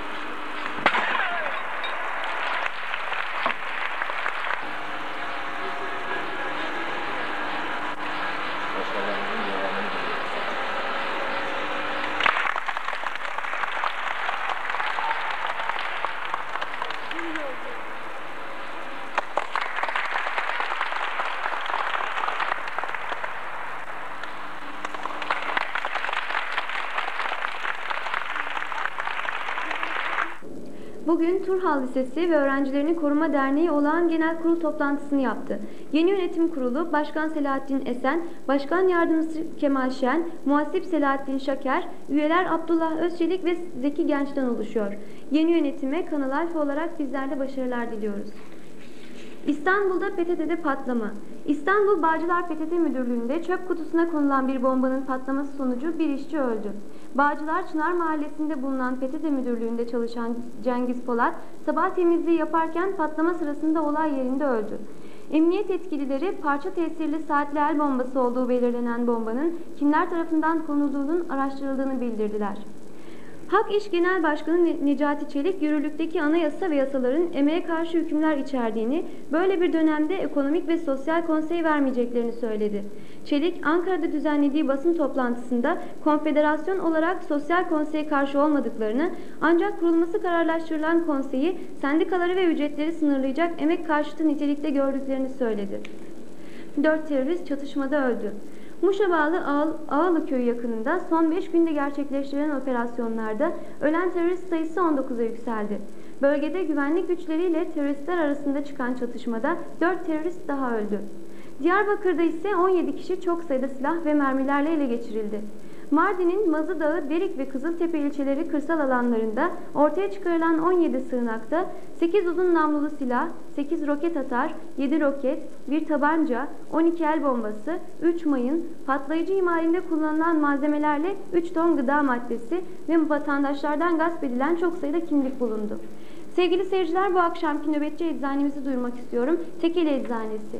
Bugün Turhal Lisesi ve Öğrencilerini Koruma Derneği olağan genel kurul toplantısını yaptı. Yeni yönetim kurulu Başkan Selahattin Esen, Başkan Yardımcısı Kemal Şen, Muhasip Selahattin Şaker, üyeler Abdullah Özçelik ve Zeki Genç'ten oluşuyor. Yeni yönetime Kanal Alfa olarak bizler de başarılar diliyoruz. İstanbul'da PTT'de patlama. İstanbul Bağcılar PTT Müdürlüğü'nde çöp kutusuna konulan bir bombanın patlaması sonucu bir işçi öldü. Bağcılar Çınar Mahallesi'nde bulunan PTT Müdürlüğü'nde çalışan Cengiz Polat, sabah temizliği yaparken patlama sırasında olay yerinde öldü. Emniyet yetkilileri parça tesirli saatli el bombası olduğu belirlenen bombanın kimler tarafından konulduğunun araştırıldığını bildirdiler. Hak İş Genel Başkanı Necati Çelik, yürürlükteki anayasa ve yasaların emeğe karşı hükümler içerdiğini, böyle bir dönemde ekonomik ve sosyal konsey vermeyeceklerini söyledi. Çelik, Ankara'da düzenlediği basın toplantısında konfederasyon olarak sosyal konseye karşı olmadıklarını, ancak kurulması kararlaştırılan konseyi sendikaları ve ücretleri sınırlayacak emek karşıtı nitelikte gördüklerini söyledi. 4 terörist çatışmada öldü. Muş'a bağlı Ağalı Köyü yakınında son 5 günde gerçekleştirilen operasyonlarda ölen terörist sayısı 19'a yükseldi. Bölgede güvenlik güçleriyle teröristler arasında çıkan çatışmada 4 terörist daha öldü. Diyarbakır'da ise 17 kişi çok sayıda silah ve mermilerle ele geçirildi. Mardin'in Mazı Dağı, Derik ve Kızıltepe ilçeleri kırsal alanlarında ortaya çıkarılan 17 sığınakta 8 uzun namlulu silah, 8 roket atar, 7 roket, 1 tabanca, 12 el bombası, 3 mayın, patlayıcı imalinde kullanılan malzemelerle 3 ton gıda maddesi ve vatandaşlardan gasp edilen çok sayıda kimlik bulundu. Sevgili seyirciler, bu akşamki nöbetçi eczanemizi duyurmak istiyorum. Tekeli Eczanesi.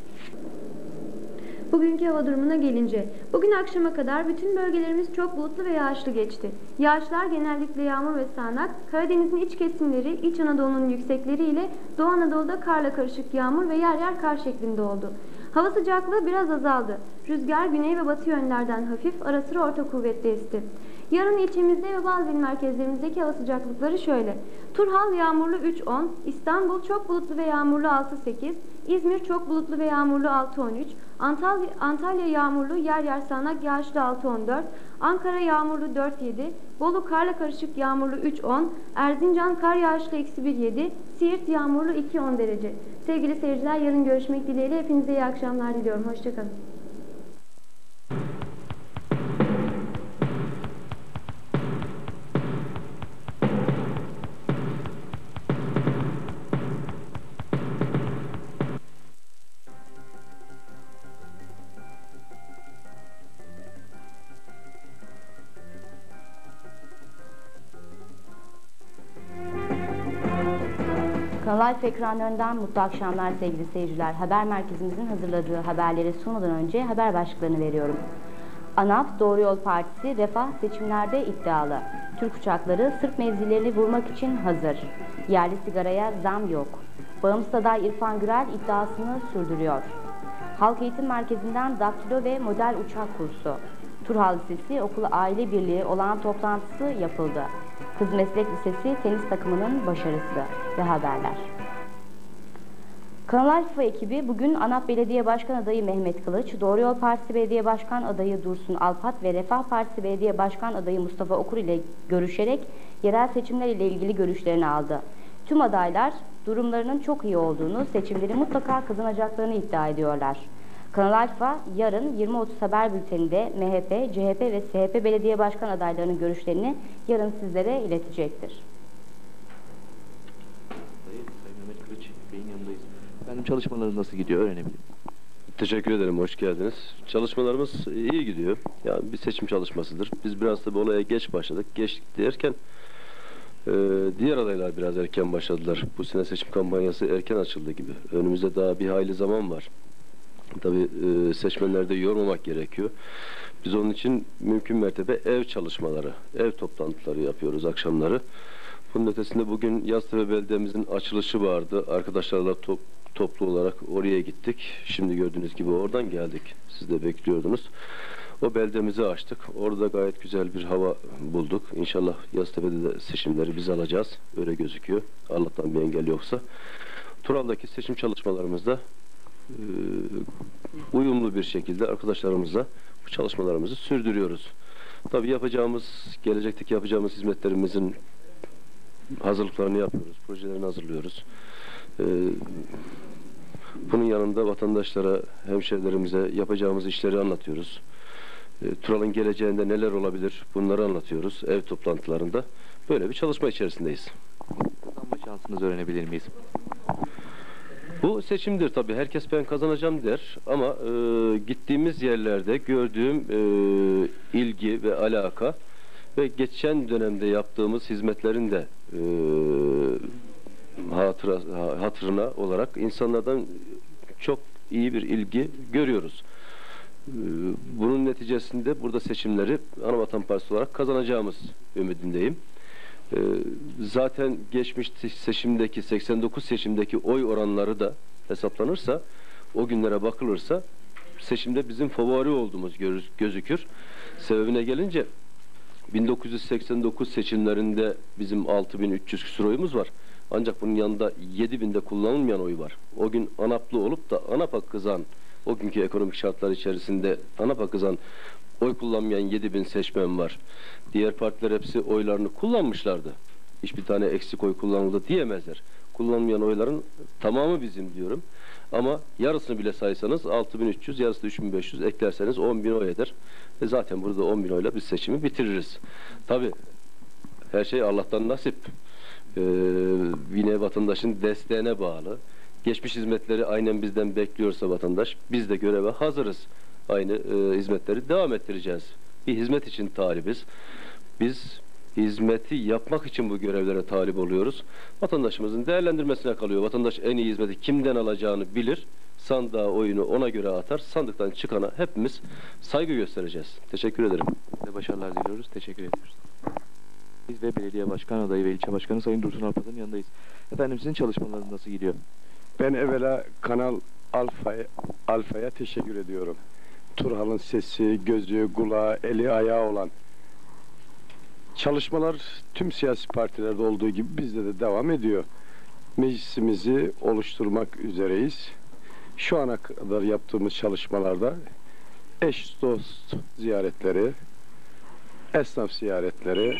Bugünkü hava durumuna gelince, bugün akşama kadar bütün bölgelerimiz çok bulutlu ve yağışlı geçti. Yağışlar genellikle yağmur ve sağanak, Karadeniz'in iç kesimleri, İç Anadolu'nun yüksekleri ile Doğu Anadolu'da karla karışık yağmur ve yer yer kar şeklinde oldu. Hava sıcaklığı biraz azaldı. Rüzgar güney ve batı yönlerden hafif, ara sıra orta kuvvetli esti. Yarın ilçemizde ve bazı il merkezlerimizdeki hava sıcaklıkları şöyle. Turhal yağmurlu 3-10, İstanbul çok bulutlu ve yağmurlu 6-8, İzmir çok bulutlu ve yağmurlu 6-13, Antalya yağmurlu yer yer sağanak yağışlı 6-14, Ankara yağmurlu 4-7, Bolu karla karışık yağmurlu 3-10, Erzincan kar yağışlı -1-7, Siirt yağmurlu 2-10 derece. Sevgili seyirciler, yarın görüşmek dileğiyle hepinize iyi akşamlar diliyorum. Hoşçakalın. Kanal Alfa ekranlarından mutlu akşamlar sevgili seyirciler. Haber merkezimizin hazırladığı haberleri sunmadan önce haber başlıklarını veriyorum. ANAP, Doğru Yol Partisi, Refah seçimlerde iddialı. Türk uçakları Sırp mevzilerini vurmak için hazır. Yerli sigaraya zam yok. Bağımsız aday İrfan Gürel iddiasını sürdürüyor. Halk Eğitim Merkezi'nden daktilo ve model uçak kursu. Turhal Lisesi Okulu Aile Birliği olağan toplantısı yapıldı. Kız Meslek Lisesi tenis takımının başarısı ve haberler. Kanal Alfa ekibi bugün ANAP Belediye Başkan Adayı Mehmet Kılıç, Doğru Yol Partisi Belediye Başkan Adayı Dursun Alpat ve Refah Partisi Belediye Başkan Adayı Mustafa Okur ile görüşerek yerel seçimler ile ilgili görüşlerini aldı. Tüm adaylar durumlarının çok iyi olduğunu, seçimleri mutlaka kazanacaklarını iddia ediyorlar. Kanal Alfa yarın 20.30 haber bülteninde MHP, CHP ve SHP belediye başkan adaylarının görüşlerini yarın sizlere iletecektir. Sayın Mehmet Kılıç Bey'in yanındayız. Efendim çalışmalarınız nasıl gidiyor öğrenebilirim? Teşekkür ederim, hoş geldiniz. Çalışmalarımız iyi gidiyor. Yani bir seçim çalışmasıdır. Biz biraz tabii olaya geç başladık. Geç derken diğer adaylar biraz erken başladılar. Bu sene seçim kampanyası erken açıldı gibi. Önümüzde daha bir hayli zaman var. Tabii seçmenleri de yormamak gerekiyor. Biz onun için mümkün mertebe ev çalışmaları, ev toplantıları yapıyoruz akşamları. Bunun ötesinde bugün Yaztepe Belediye'mizin açılışı vardı. Arkadaşlarla toplu olarak oraya gittik. Şimdi gördüğünüz gibi oradan geldik. Siz de bekliyordunuz. O beldemizi açtık. Orada gayet güzel bir hava bulduk. İnşallah Yaztepe'de de seçimleri biz alacağız. Öyle gözüküyor. Allah'tan bir engel yoksa. Turan'daki seçim çalışmalarımızda uyumlu bir şekilde arkadaşlarımızla bu çalışmalarımızı sürdürüyoruz. Tabii gelecekteki yapacağımız hizmetlerimizin hazırlıklarını yapıyoruz, projelerini hazırlıyoruz. Bunun yanında vatandaşlara, hemşehrilerimize yapacağımız işleri anlatıyoruz. Tural'ın geleceğinde neler olabilir bunları anlatıyoruz ev toplantılarında. Böyle bir çalışma içerisindeyiz. Kazanma şansınızı öğrenebilir miyiz? Bu seçimdir tabii. Herkes ben kazanacağım der ama gittiğimiz yerlerde gördüğüm ilgi ve alaka ve geçen dönemde yaptığımız hizmetlerin de hatırına olarak insanlardan çok iyi bir ilgi görüyoruz. Bunun neticesinde burada seçimleri Anavatan Partisi olarak kazanacağımız ümidindeyim. Zaten geçmiş seçimdeki 89 seçimdeki oy oranları da hesaplanırsa, o günlere bakılırsa seçimde bizim favori olduğumuz gözükür. Sebebine gelince 1989 seçimlerinde bizim 6300 küsur oyumuz var. Ancak bunun yanında 7000'de kullanılmayan oy var. O gün ANAP'lı olup da ANAP'a kızan, o günkü ekonomik şartlar içerisinde ANAP'a kızan oy kullanmayan 7000 seçmen var. Diğer partiler hepsi oylarını kullanmışlardı. Hiçbir tane eksik oy kullanıldı diyemezler. Kullanmayan oyların tamamı bizim diyorum. Ama yarısını bile saysanız 6300, yarısı da 3500 eklerseniz 10.000 oy eder. Zaten burada 10.000 oyla biz seçimi bitiririz. Tabii her şey Allah'tan nasip. Yine vatandaşın desteğine bağlı. Geçmiş hizmetleri aynen bizden bekliyorsa vatandaş, biz de göreve hazırız. Aynı hizmetleri devam ettireceğiz. Bir hizmet için talibiz. Biz hizmeti yapmak için bu görevlere talip oluyoruz. Vatandaşımızın değerlendirmesine kalıyor. Vatandaş en iyi hizmeti kimden alacağını bilir. Sandığa oyunu ona göre atar. Sandıktan çıkana hepimiz saygı göstereceğiz. Teşekkür ederim. Size başarılar diliyoruz. Teşekkür ediyoruz. Biz ve belediye başkan adayı ve ilçe başkanı Sayın Dursun Alpat'ın yanındayız. Efendim sizin çalışmalarınız nasıl gidiyor? Ben evvela Kanal Alfa'ya teşekkür ediyorum. Turhal'ın sesi, gözü, kulağı, eli, ayağı olan çalışmalar tüm siyasi partilerde olduğu gibi bizde de devam ediyor. Meclisimizi oluşturmak üzereyiz. Şu ana kadar yaptığımız çalışmalarda eş dost ziyaretleri, esnaf ziyaretleri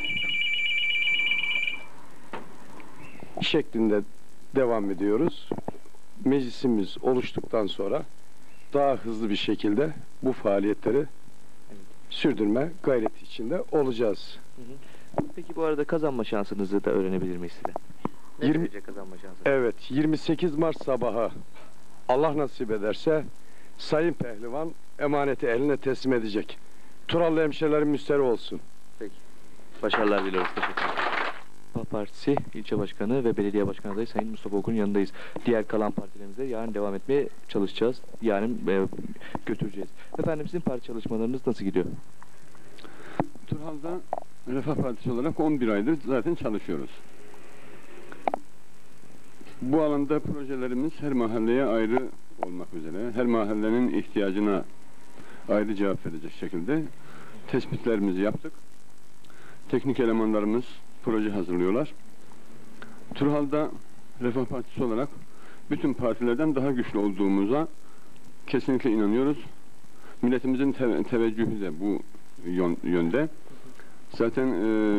şeklinde devam ediyoruz. Meclisimiz oluştuktan sonra daha hızlı bir şekilde bu faaliyetleri sürdürme gayreti içinde olacağız. Peki bu arada kazanma şansınızı da öğrenebilir miyiz size? Ne derece kazanma şansınız? Evet, 28 Mart sabahı Allah nasip ederse Sayın Pehlivan emaneti eline teslim edecek. Turallı hemşehrilerin müsterih olsun. Peki. Başarılar diliyoruz. Teşekkür ederim. Refah Partisi ilçe başkanı ve belediye başkanı adayı Sayın Mustafa Okur'un yanındayız. Diğer kalan partilerimizde yarın devam etmeye çalışacağız. Yarın götüreceğiz. Efendim sizin parti çalışmalarınız nasıl gidiyor? Turhal'da Refah Partisi olarak 11 aydır zaten çalışıyoruz. Bu alanda projelerimiz her mahalleye ayrı olmak üzere, her mahallenin ihtiyacına ayrı cevap verecek şekilde tespitlerimizi yaptık. Teknik elemanlarımız proje hazırlıyorlar. Turhal'da Refah Partisi olarak bütün partilerden daha güçlü olduğumuza kesinlikle inanıyoruz. Milletimizin teveccühü de bu yönde. Zaten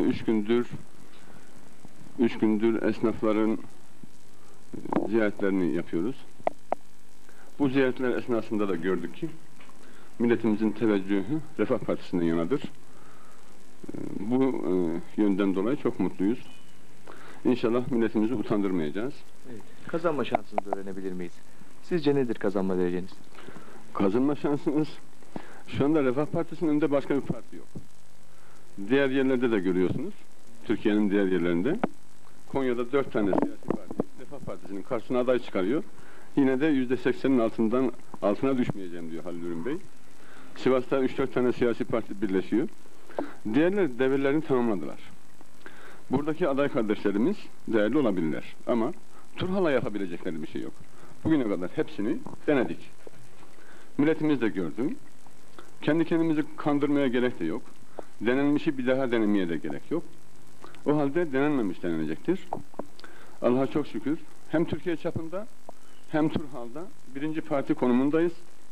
3 gündür esnafların ziyaretlerini yapıyoruz. Bu ziyaretler esnasında da gördük ki milletimizin teveccühü Refah Partisi'nden yanadır. Bu yönden dolayı çok mutluyuz. İnşallah milletimizi utandırmayacağız. Evet. Kazanma şansınızı öğrenebilir miyiz? Sizce nedir kazanma dereceniz? Kazanma şansımız şu anda Refah Partisi'nin önünde başka bir parti yok. Diğer yerlerde de görüyorsunuz. Türkiye'nin diğer yerlerinde. Konya'da 4 tane siyasi parti Refah Partisi'nin karşısına aday çıkarıyor. Yine de %80'in altına düşmeyeceğim diyor Halil Ürün Bey. Sivas'ta 3-4 tane siyasi parti birleşiyor. Diğerleri devirlerini tamamladılar. Buradaki aday kardeşlerimiz değerli olabilirler. Ama Turhal'a yapabilecekleri bir şey yok. Bugüne kadar hepsini denedik. Milletimiz de gördü. Kendi kendimizi kandırmaya gerek de yok. Denenmişi bir daha denemeye de gerek yok. O halde denenmemiş denenecektir. Allah'a çok şükür hem Türkiye çapında hem Turhal'da birinci parti konumundayız.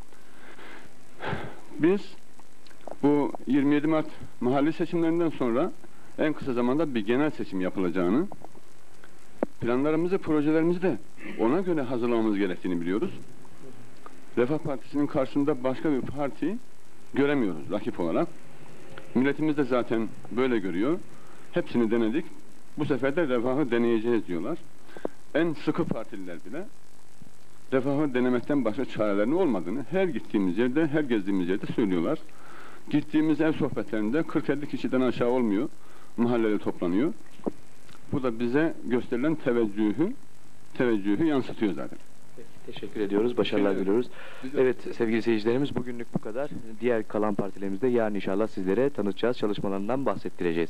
Biz bu 27 Mart mahalli seçimlerinden sonra en kısa zamanda bir genel seçim yapılacağını, planlarımızı, projelerimizi de ona göre hazırlamamız gerektiğini biliyoruz. Refah Partisi'nin karşısında başka bir parti göremiyoruz rakip olarak. Milletimiz de zaten böyle görüyor. Hepsini denedik. Bu sefer de Refah'ı deneyeceğiz diyorlar. En sıkı partililer bile Refah'ı denemekten başka çarelerinin olmadığını her gittiğimiz yerde, her gezdiğimiz yerde söylüyorlar. Gittiğimiz ev sohbetlerinde 40-50 kişiden aşağı olmuyor. Mahallede toplanıyor. Bu da bize gösterilen teveccühü yansıtıyor zaten. Teşekkür ediyoruz. Başarılar diliyoruz. Evet sevgili seyircilerimiz bugünlük bu kadar. Diğer kalan partilerimizde yarın inşallah sizlere tanıtacağız. Çalışmalarından bahsettireceğiz.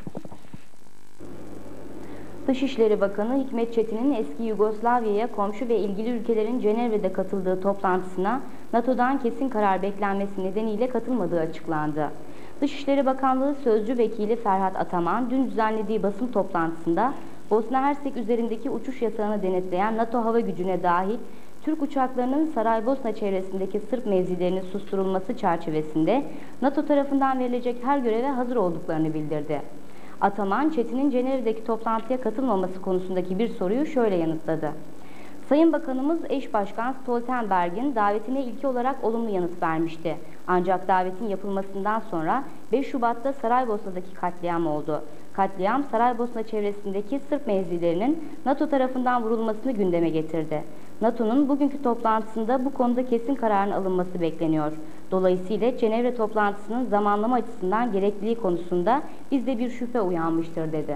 Dışişleri Bakanı Hikmet Çetin'in eski Yugoslavya'ya komşu ve ilgili ülkelerin Cenevre'de katıldığı toplantısına NATO'dan kesin karar beklenmesi nedeniyle katılmadığı açıklandı. Dışişleri Bakanlığı Sözcü Vekili Ferhat Ataman dün düzenlediği basın toplantısında Bosna Hersek üzerindeki uçuş yasağını denetleyen NATO hava gücüne dahil Türk uçaklarının Saraybosna çevresindeki Sırp mevzilerinin susturulması çerçevesinde NATO tarafından verilecek her göreve hazır olduklarını bildirdi. Ataman, Çetin'in Cenevre'deki toplantıya katılmaması konusundaki bir soruyu şöyle yanıtladı. Sayın Bakanımız eş başkan Stoltenberg'in davetine ilki olarak olumlu yanıt vermişti. Ancak davetin yapılmasından sonra 5 Şubat'ta Saraybosna'daki katliam oldu. Katliam Saraybosna çevresindeki Sırp mevzilerinin NATO tarafından vurulmasını gündeme getirdi. NATO'nun bugünkü toplantısında bu konuda kesin kararın alınması bekleniyor. Dolayısıyla Cenevre toplantısının zamanlama açısından gerekliliği konusunda bizde bir şüphe uyanmıştır dedi.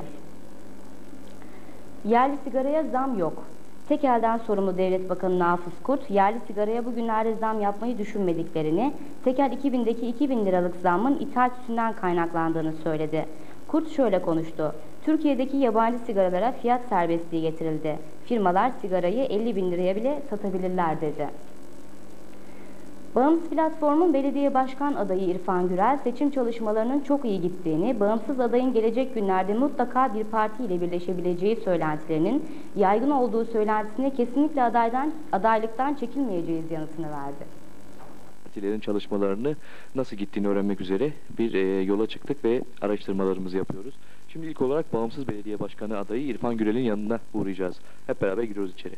Yerli sigaraya zam yok. Tekel'den sorumlu Devlet Bakanı Nafız Kurt, yerli sigaraya bugünlerde zam yapmayı düşünmediklerini, Tekel 2000'deki 2000 liralık zammın ithal sütünden kaynaklandığını söyledi. Kurt şöyle konuştu. Türkiye'deki yabancı sigaralara fiyat serbestliği getirildi. Firmalar sigarayı 50.000 liraya bile satabilirler dedi. Bağımsız Platform'un belediye başkan adayı İrfan Gürel, seçim çalışmalarının çok iyi gittiğini, bağımsız adayın gelecek günlerde mutlaka bir partiyle birleşebileceği söylentilerinin yaygın olduğu söylentisine kesinlikle adaylıktan çekilmeyeceğiz yanıtını verdi. Partilerin çalışmalarını nasıl gittiğini öğrenmek üzere bir yola çıktık ve araştırmalarımızı yapıyoruz. Şimdi ilk olarak Bağımsız Belediye Başkanı adayı İrfan Gürel'in yanına uğrayacağız. Hep beraber giriyoruz içeri.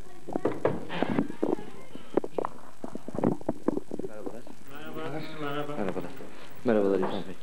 Merhabalar. Merhabalar İrfan Bey.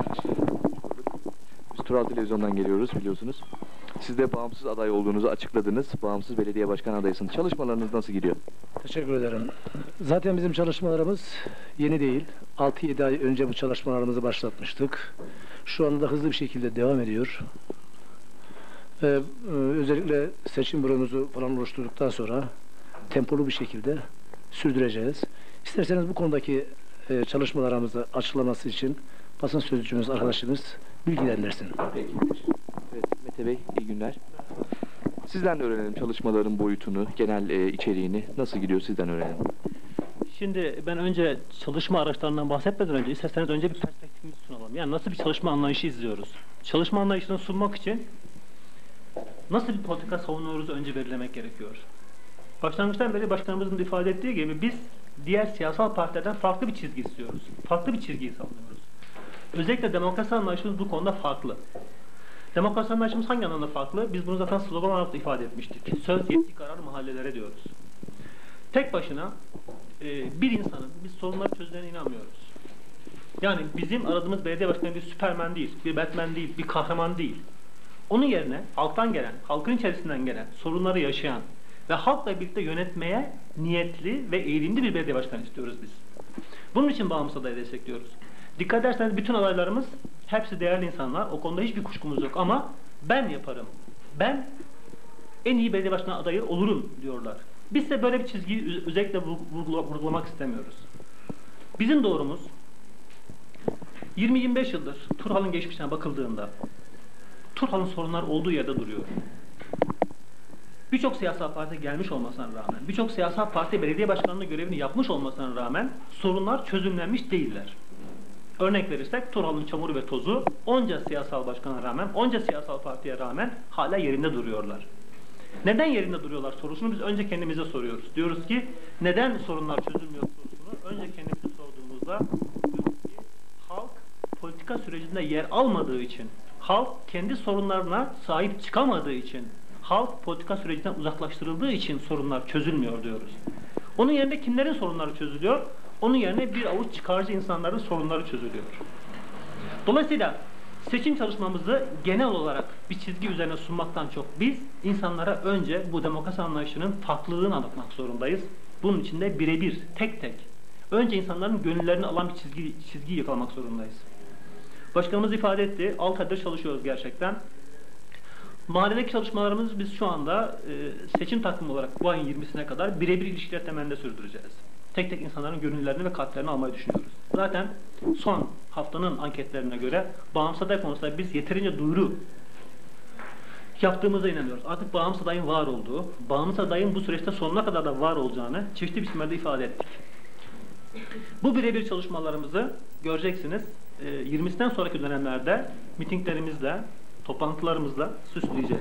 Biz Tural Televizyon'dan geliyoruz biliyorsunuz. Siz de bağımsız aday olduğunuzu açıkladınız. Bağımsız belediye başkan adaysınız. Çalışmalarınız nasıl gidiyor? Teşekkür ederim. Zaten bizim çalışmalarımız yeni değil. 6-7 ay önce bu çalışmalarımızı başlatmıştık. Şu anda hızlı bir şekilde devam ediyor. Özellikle seçim büromuzu falan oluşturduktan sonra tempolu bir şekilde sürdüreceğiz. İsterseniz bu konudaki çalışmalarımızı açıklaması için basın sözcümüz arkadaşımız bilgilendirsin. Peki. Evet, Mete Bey, iyi günler. Sizden de öğrenelim çalışmaların boyutunu, genel içeriğini. Nasıl gidiyor sizden öğrenelim. Şimdi ben önce çalışma araçlarından bahsetmeden önce isterseniz önce bir perspektifimizi sunalım. Yani nasıl bir çalışma anlayışı izliyoruz? Çalışma anlayışını sunmak için nasıl bir politika savunuyoruz önce belirlemek gerekiyor. Başlangıçtan beri başkanımızın ifade ettiği gibi biz diğer siyasal partilerden farklı bir çizgi istiyoruz. Farklı bir çizgiyi savunuyoruz. Özellikle demokrasi anlayışımız bu konuda farklı. Demokrasi anlayışımız hangi anlamda farklı? Biz bunu zaten slogan olarak da ifade etmiştik. Söz, yetki, karar, mahallelere diyoruz. Tek başına bir insanın biz sorunları çözeceğine inanmıyoruz. Yani bizim aradığımız belediye başkanı bir Süperman değil, bir Batman değil, bir kahraman değil. Onun yerine halktan gelen, halkın içerisinden gelen, sorunları yaşayan ve halkla birlikte yönetmeye niyetli ve eğilimli bir belediye başkanı istiyoruz biz. Bunun için bağımsız adayı destekliyoruz. Dikkat ederseniz bütün adaylarımız hepsi değerli insanlar. O konuda hiçbir kuşkumuz yok ama ben yaparım. Ben en iyi belediye başkanı adayı olurum diyorlar. Biz ise böyle bir çizgiyi özellikle vurgulamak istemiyoruz. Bizim doğrumuz 20-25 yıldır Turhal'ın geçmişine bakıldığında Turhal'ın sorunlar olduğu yerde duruyor. Birçok siyasal parti gelmiş olmasına rağmen, birçok siyasal parti belediye başkanlığı görevini yapmış olmasına rağmen sorunlar çözümlenmiş değiller. Örnek verirsek Turhal'ın çamuru ve tozu onca siyasal başkana rağmen, onca siyasal partiye rağmen hala yerinde duruyorlar. Neden yerinde duruyorlar sorusunu biz önce kendimize soruyoruz. Diyoruz ki neden sorunlar çözülmüyor sorusunu önce kendimize sorduğumuzda diyoruz ki halk politika sürecinde yer almadığı için, halk kendi sorunlarına sahip çıkamadığı için, halk politika sürecinden uzaklaştırıldığı için sorunlar çözülmüyor diyoruz. Onun yerine kimlerin sorunları çözülüyor? Onun yerine bir avuç çıkarcı insanların sorunları çözülüyor. Dolayısıyla seçim çalışmamızı genel olarak bir çizgi üzerine sunmaktan çok biz insanlara önce bu demokrasi anlayışının farklılığını anlatmak zorundayız. Bunun için de birebir, tek tek, önce insanların gönüllerini alan bir çizgiyi yakalamak zorundayız. Başkanımız ifade etti, 6 aydır çalışıyoruz gerçekten. Mahalledeki çalışmalarımızı biz şu anda seçim takvimi olarak bu ayın 20'sine kadar birebir ilişkiler temelinde sürdüreceğiz. Tek tek insanların gönüllerini ve kalplerini almayı düşünüyoruz. Zaten son haftanın anketlerine göre bağımsız aday konusunda biz yeterince duyuru yaptığımıza inanıyoruz. Artık bağımsız adayın var olduğu, bağımsız adayın bu süreçte sonuna kadar da var olacağını çeşitli biçimlerde ifade ettik. Bu birebir çalışmalarımızı göreceksiniz. 20'sinden sonraki dönemlerde mitinglerimizle, toplantılarımızla süsleyeceğiz.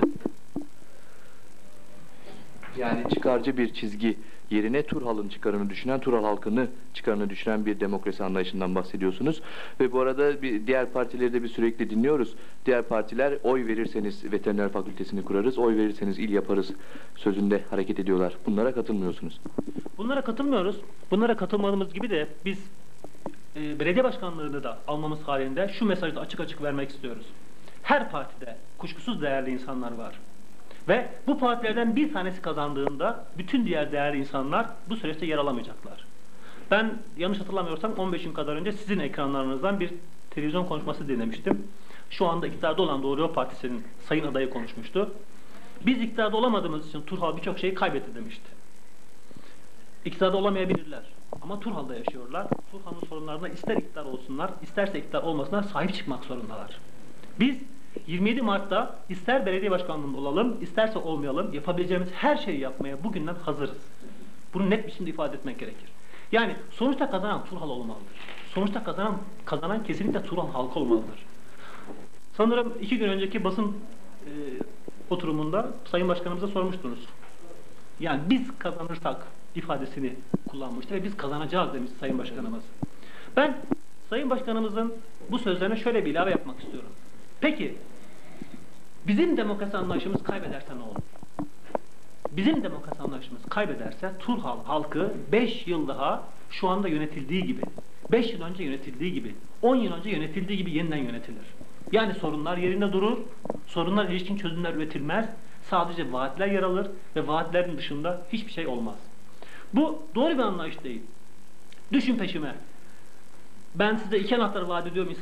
Yani çıkarcı bir çizgi yerine Turhal'ın çıkarını düşünen, Turhal halkını çıkarını düşünen bir demokrasi anlayışından bahsediyorsunuz. Ve bu arada diğer partileri de bir sürekli dinliyoruz. Diğer partiler oy verirseniz veteriner fakültesini kurarız, oy verirseniz il yaparız sözünde hareket ediyorlar. Bunlara katılmıyorsunuz. Bunlara katılmıyoruz. Bunlara katılmadığımız gibi de biz belediye başkanlığını da almamız halinde şu mesajı da açık açık vermek istiyoruz. Her partide kuşkusuz değerli insanlar var. Ve bu partilerden bir tanesi kazandığında bütün diğer değerli insanlar bu süreçte yer alamayacaklar. Ben yanlış hatırlamıyorsam 15 gün kadar önce sizin ekranlarınızdan bir televizyon konuşması dinlemiştim. Şu anda iktidarda olan Doğru Yol Partisi'nin sayın adayı konuşmuştu. Biz iktidarda olamadığımız için Turhal birçok şeyi kaybetti demişti. İktidarda olamayabilirler ama Turhal'da yaşıyorlar. Turhal'ın sorunlarına ister iktidar olsunlar, isterse iktidar olmasınlar sahip çıkmak zorundalar. Biz 27 Mart'ta ister belediye başkanlığında olalım, isterse olmayalım, yapabileceğimiz her şeyi yapmaya bugünden hazırız. Bunu net bir şekilde ifade etmek gerekir. Yani sonuçta kazanan Turhal olmalıdır. Sonuçta kazanan kesinlikle Turhal halkı olmalıdır. Sanırım 2 gün önceki basın oturumunda Sayın Başkanımıza sormuştunuz. Yani biz kazanırsak ifadesini kullanmıştı ve biz kazanacağız demiş Sayın Başkanımız. Ben Sayın Başkanımızın bu sözlerine şöyle bir ilave yapmak istiyorum. Peki, bizim demokrasi anlayışımız kaybederse ne olur? Bizim demokrasi anlayışımız kaybederse Turhal halkı 5 yıl daha şu anda yönetildiği gibi, 5 yıl önce yönetildiği gibi, 10 yıl önce yönetildiği gibi yeniden yönetilir. Yani sorunlar yerinde durur, sorunlar ilişkin çözümler üretilmez, sadece vaatler yer alır ve vaatlerin dışında hiçbir şey olmaz. Bu doğru bir anlayış değil. Düşün peşime. Ben size 2 anahtarı vaat ediyorum ise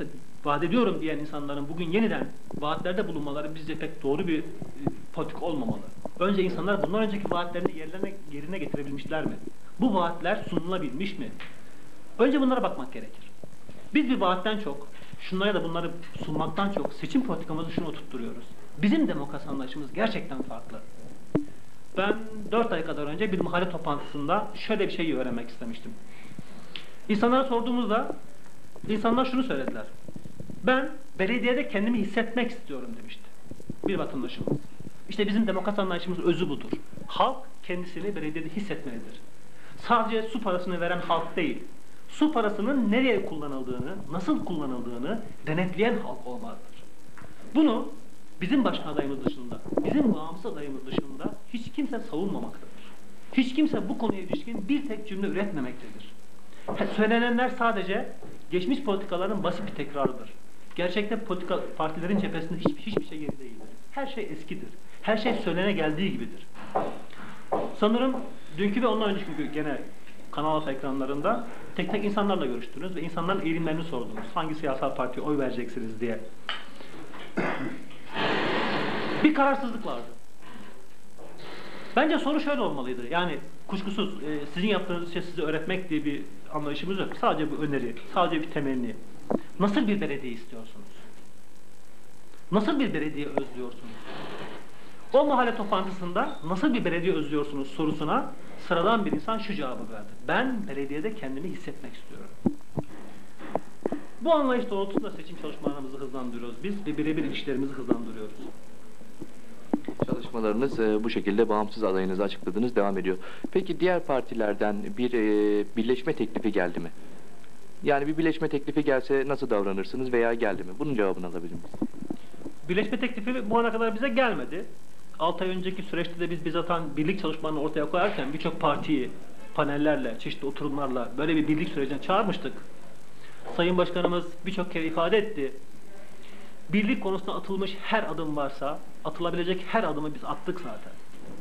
vaat ediyorum diyen insanların bugün yeniden vaatlerde bulunmaları bizce pek doğru bir politik olmamalı. Önce insanlar bundan önceki vaatlerini yerine getirebilmişler mi? Bu vaatler sunulabilmiş mi? Önce bunlara bakmak gerekir. Biz bir vaatten çok, şunlara da bunları sunmaktan çok seçim politikamızı şunu oturtturuyoruz. Bizim demokrasi anlayışımız gerçekten farklı. Ben 4 ay kadar önce bir mahalle toplantısında şöyle bir şeyi öğrenmek istemiştim. İnsanlara sorduğumuzda insanlar şunu söylediler. Ben belediyede kendimi hissetmek istiyorum demişti bir vatandaşımız. İşte bizim demokrasi anlayışımız özü budur. Halk kendisini belediyede hissetmelidir. Sadece su parasını veren halk değil, su parasının nereye kullanıldığını, nasıl kullanıldığını denetleyen halk olmalıdır. Bunu bizim başkan adayımız dışında, bizim bağımsız adayımız dışında hiç kimse savunmamaktadır. Hiç kimse bu konuya ilişkin bir tek cümle üretmemektedir. Söylenenler sadece geçmiş politikaların basit bir tekrarıdır. Gerçekte partilerin cephesinde hiçbir şey yeri değildir. Her şey eskidir. Her şey söylene geldiği gibidir. Sanırım dünkü ve ondan önceki gün gene Kanal A ekranlarında tek tek insanlarla görüştünüz ve insanların eğilimlerini sordunuz. Hangi siyasal partiye oy vereceksiniz diye. Bir kararsızlık vardı. Bence soru şöyle olmalıydı. Yani kuşkusuz sizin yaptığınız şey size öğretmek diye bir anlayışımız yok. Sadece bu öneri, sadece bir temenni. Nasıl bir belediye istiyorsunuz? Nasıl bir belediye özlüyorsunuz? O mahalle toplantısında nasıl bir belediye özlüyorsunuz sorusuna sıradan bir insan şu cevabı verdi. Ben belediyede kendimi hissetmek istiyorum. Bu anlayış doğrultusunda seçim çalışmalarımızı hızlandırıyoruz biz ve birebir ilişkilerimizi hızlandırıyoruz. Çalışmalarınız bu şekilde bağımsız adayınızı açıkladınız, devam ediyor. Peki diğer partilerden bir birleşme teklifi geldi mi? Yani bir birleşme teklifi gelse nasıl davranırsınız veya geldi mi? Bunun cevabını alabilir miyiz? Birleşme teklifi bu ana kadar bize gelmedi. 6 ay önceki süreçte de biz zaten birlik çalışmalarını ortaya koyarken birçok partiyi panellerle, çeşitli oturumlarla böyle bir birlik sürecine çağırmıştık. Sayın Başkanımız birçok kere ifade etti. Birlik konusunda atılmış her adım varsa, atılabilecek her adımı biz attık zaten.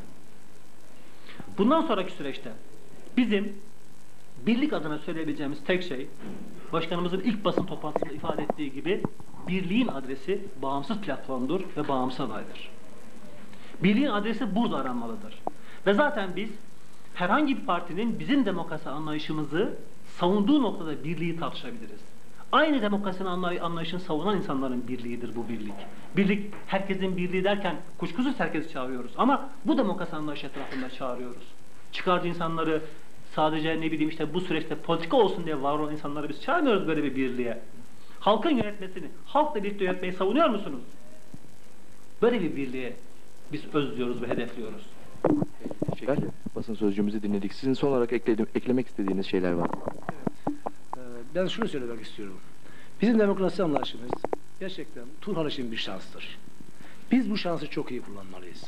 Bundan sonraki süreçte bizim birlik adına söyleyebileceğimiz tek şey, Başkanımızın ilk basın toplantısında ifade ettiği gibi, birliğin adresi bağımsız platformdur ve bağımsız adaydır. Birliğin adresi burada aranmalıdır. Ve zaten biz herhangi bir partinin bizim demokrasi anlayışımızı savunduğu noktada birliği tartışabiliriz. Aynı demokrasinin anlayışını savunan insanların birliğidir bu birlik. Birlik, herkesin birliği derken kuşkusuz herkesi çağırıyoruz. Ama bu demokrasi anlayışı etrafında çağırıyoruz. Çıkarcı insanları, sadece ne bileyim işte bu süreçte politika olsun diye var olan insanları biz çağırmıyoruz böyle bir birliğe. Halkın yönetmesini, halkla birlikte yönetmeyi savunuyor musunuz? Böyle bir birliğe biz özlüyoruz ve hedefliyoruz. Teşekkürler. Basın sözcüğümüzü dinledik. Sizin son olarak eklemek istediğiniz şeyler var mı? Ben şunu söylemek istiyorum. Bizim demokrasi anlayışımız gerçekten Turhal için bir şanstır. Biz bu şansı çok iyi kullanmalıyız.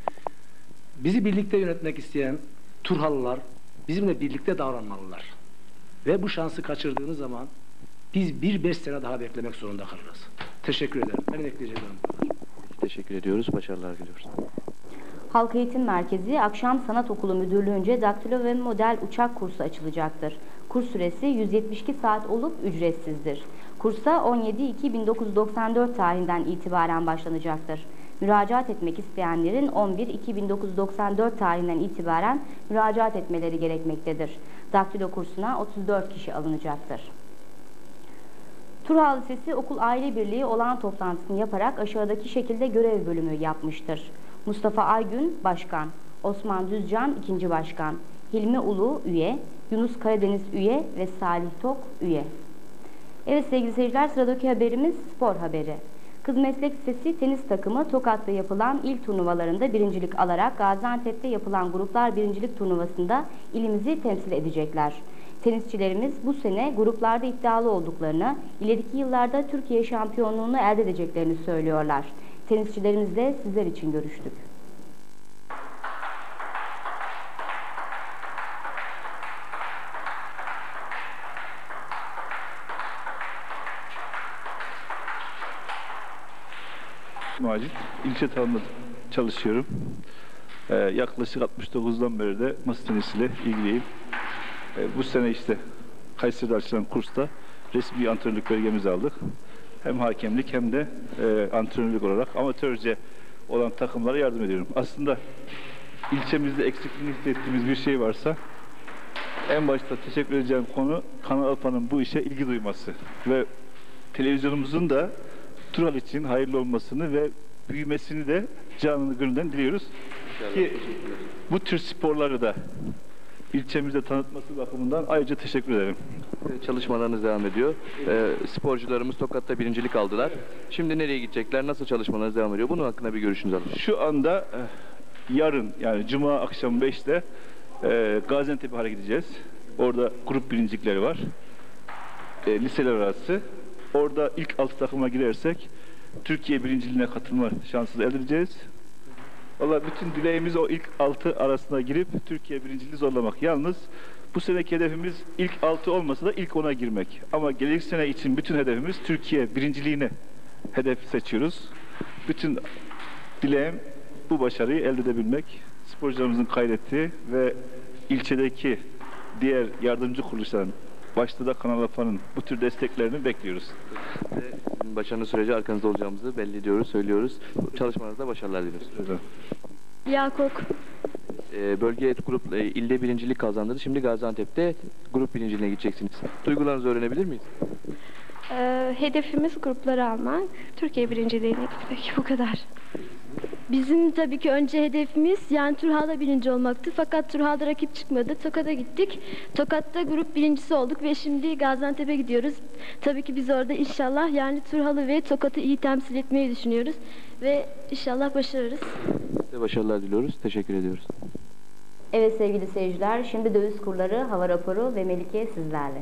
Bizi birlikte yönetmek isteyen Turhalılar bizimle birlikte davranmalılar. Ve bu şansı kaçırdığınız zaman biz 5 sene daha beklemek zorunda kalırız. Teşekkür ederim. Benim ekleyeceklerim bu kadar. Teşekkür ediyoruz. Başarılar diliyoruz. Halk Eğitim Merkezi Akşam Sanat Okulu Müdürlüğü'nce daktilo ve model uçak kursu açılacaktır. Kurs süresi 172 saat olup ücretsizdir. Kursa 17-2-1994 tarihinden itibaren başlanacaktır. Müracaat etmek isteyenlerin 11-2-1994 tarihinden itibaren müracaat etmeleri gerekmektedir. Daktilo kursuna 34 kişi alınacaktır. Turhal Lisesi Okul Aile Birliği olağan toplantısını yaparak aşağıdaki şekilde görev bölümü yapmıştır. Mustafa Aygün Başkan, Osman Düzcan 2. Başkan, Hilmi Ulu üye, Yunus Karadeniz üye ve Salih Tok üye. Evet sevgili seyirciler, sıradaki haberimiz spor haberi. Kız Meslek Lisesi tenis takımı Tokat'ta yapılan il turnuvalarında birincilik alarak Gaziantep'te yapılan gruplar birincilik turnuvasında ilimizi temsil edecekler. Tenisçilerimiz bu sene gruplarda iddialı olduklarını, ileriki yıllarda Türkiye şampiyonluğunu elde edeceklerini söylüyorlar. Tenisçilerimizle sizler için görüştük. Macit, ilçe tarımda çalışıyorum. Yaklaşık 69'dan beri de masa tenisiyle ilgiliyim. Bu sene işte Kayseri'de açılan kursta resmi antrenörlük belgemizi aldık. hem hakemlik hem de antrenörlük olarak amatörce olan takımlara yardım ediyorum. Aslında ilçemizde eksikliğini hissettiğimiz bir şey varsa en başta teşekkür edeceğim konu Kanal Alpa'nın bu işe ilgi duyması ve televizyonumuzun da Turhal için hayırlı olmasını ve büyümesini de canını gönülden diliyoruz. Ki bu tür sporları da ilçemizde tanıtması bakımından ayrıca teşekkür ederim. Çalışmalarınız devam ediyor. Sporcularımız Tokat'ta birincilik aldılar. Şimdi nereye gidecekler? Nasıl çalışmalarınız devam ediyor? Bunun hakkında bir görüşünüzü alalım. Şu anda yarın yani Cuma akşam 5'te Gaziantep'e hareket edeceğiz. Orada grup birincilikleri var. Liseler arası. Orada ilk 6 takıma girersek Türkiye birinciliğine katılma şansı elde edeceğiz. Vallahi bütün dileğimiz o ilk 6 arasına girip Türkiye birinciliği zorlamak. Yalnız bu seneki hedefimiz ilk 6 olmasa da ilk 10'a girmek. Ama gelecek sene için bütün hedefimiz Türkiye birinciliğine hedef seçiyoruz. Bütün dileğim bu başarıyı elde edebilmek. Sporcularımızın gayrettiği ve ilçedeki diğer yardımcı kuruluşların, başta da Kanal Alpa'nın bu tür desteklerini bekliyoruz. Başarılı süreci arkanızda olacağımızı belli ediyoruz, söylüyoruz. Çalışmanızda başarılar diliyoruz. Evet. Yakok. Bölge grup ilde birincilik kazandınız. Şimdi Gaziantep'te grup birinciliğine gideceksiniz. Duygularınızı öğrenebilir miyiz? Hedefimiz grupları almak. Türkiye birinciliğine gitmek. Bu kadar. Bizim tabii ki önce hedefimiz yani Turhal'da birinci olmaktı. Fakat Turhal'da rakip çıkmadı. Tokat'a gittik. Tokat'ta grup birincisi olduk ve şimdi Gaziantep'e gidiyoruz. Tabii ki biz orada inşallah yani Turhal'ı ve Tokat'ı iyi temsil etmeyi düşünüyoruz. Ve inşallah başarırız. Size başarılar diliyoruz. Teşekkür ediyoruz. Evet sevgili seyirciler, şimdi döviz kurları, hava raporu ve Melike sizlerle.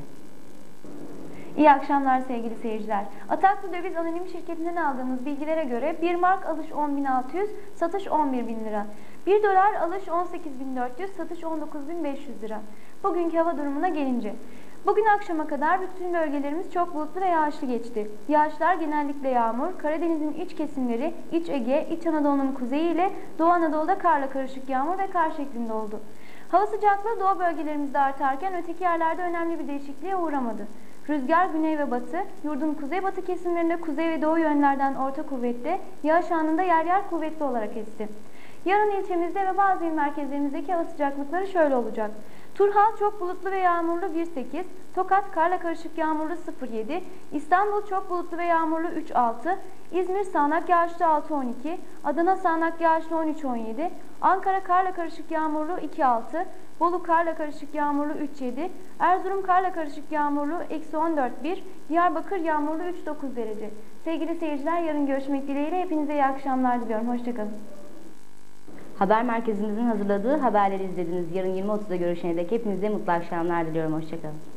İyi akşamlar sevgili seyirciler. Ataklı Döviz Anonim Şirketi'nden aldığımız bilgilere göre 1 mark alış 10.600, satış 11.000 lira. 1 dolar alış 18.400, satış 19.500 lira. Bugünkü hava durumuna gelince. Bugün akşama kadar bütün bölgelerimiz çok bulutlu ve yağışlı geçti. Yağışlar genellikle yağmur, Karadeniz'in iç kesimleri, İç Ege, İç Anadolu'nun kuzeyi ile Doğu Anadolu'da karla karışık yağmur ve kar şeklinde oldu. Hava sıcaklığı doğu bölgelerimizde artarken öteki yerlerde önemli bir değişikliğe uğramadı. Rüzgar güney ve batı, yurdun kuzeybatı kesimlerinde kuzey ve doğu yönlerden orta kuvvetli, yağış anında yer yer kuvvetli olarak esti. Yarın ilçemizde ve bazı il merkezlerimizdeki hava sıcaklıkları şöyle olacak. Turhal çok bulutlu ve yağmurlu 1.8, Tokat karla karışık yağmurlu 0.7, İstanbul çok bulutlu ve yağmurlu 3.6, İzmir sağanak yağışlı 6.12, Adana sağanak yağışlı 13.17, Ankara karla karışık yağmurlu 2.6, Bolu karla karışık yağmurlu 3.7, Erzurum karla karışık yağmurlu -14.1, Diyarbakır yağmurlu 3.9 derece. Sevgili seyirciler, yarın görüşmek dileğiyle hepinize iyi akşamlar diliyorum. Hoşçakalın. Haber merkezimizin hazırladığı haberleri izlediniz. Yarın 20.30'da görüşene dek hepinize mutlu akşamlar diliyorum. Hoşçakalın.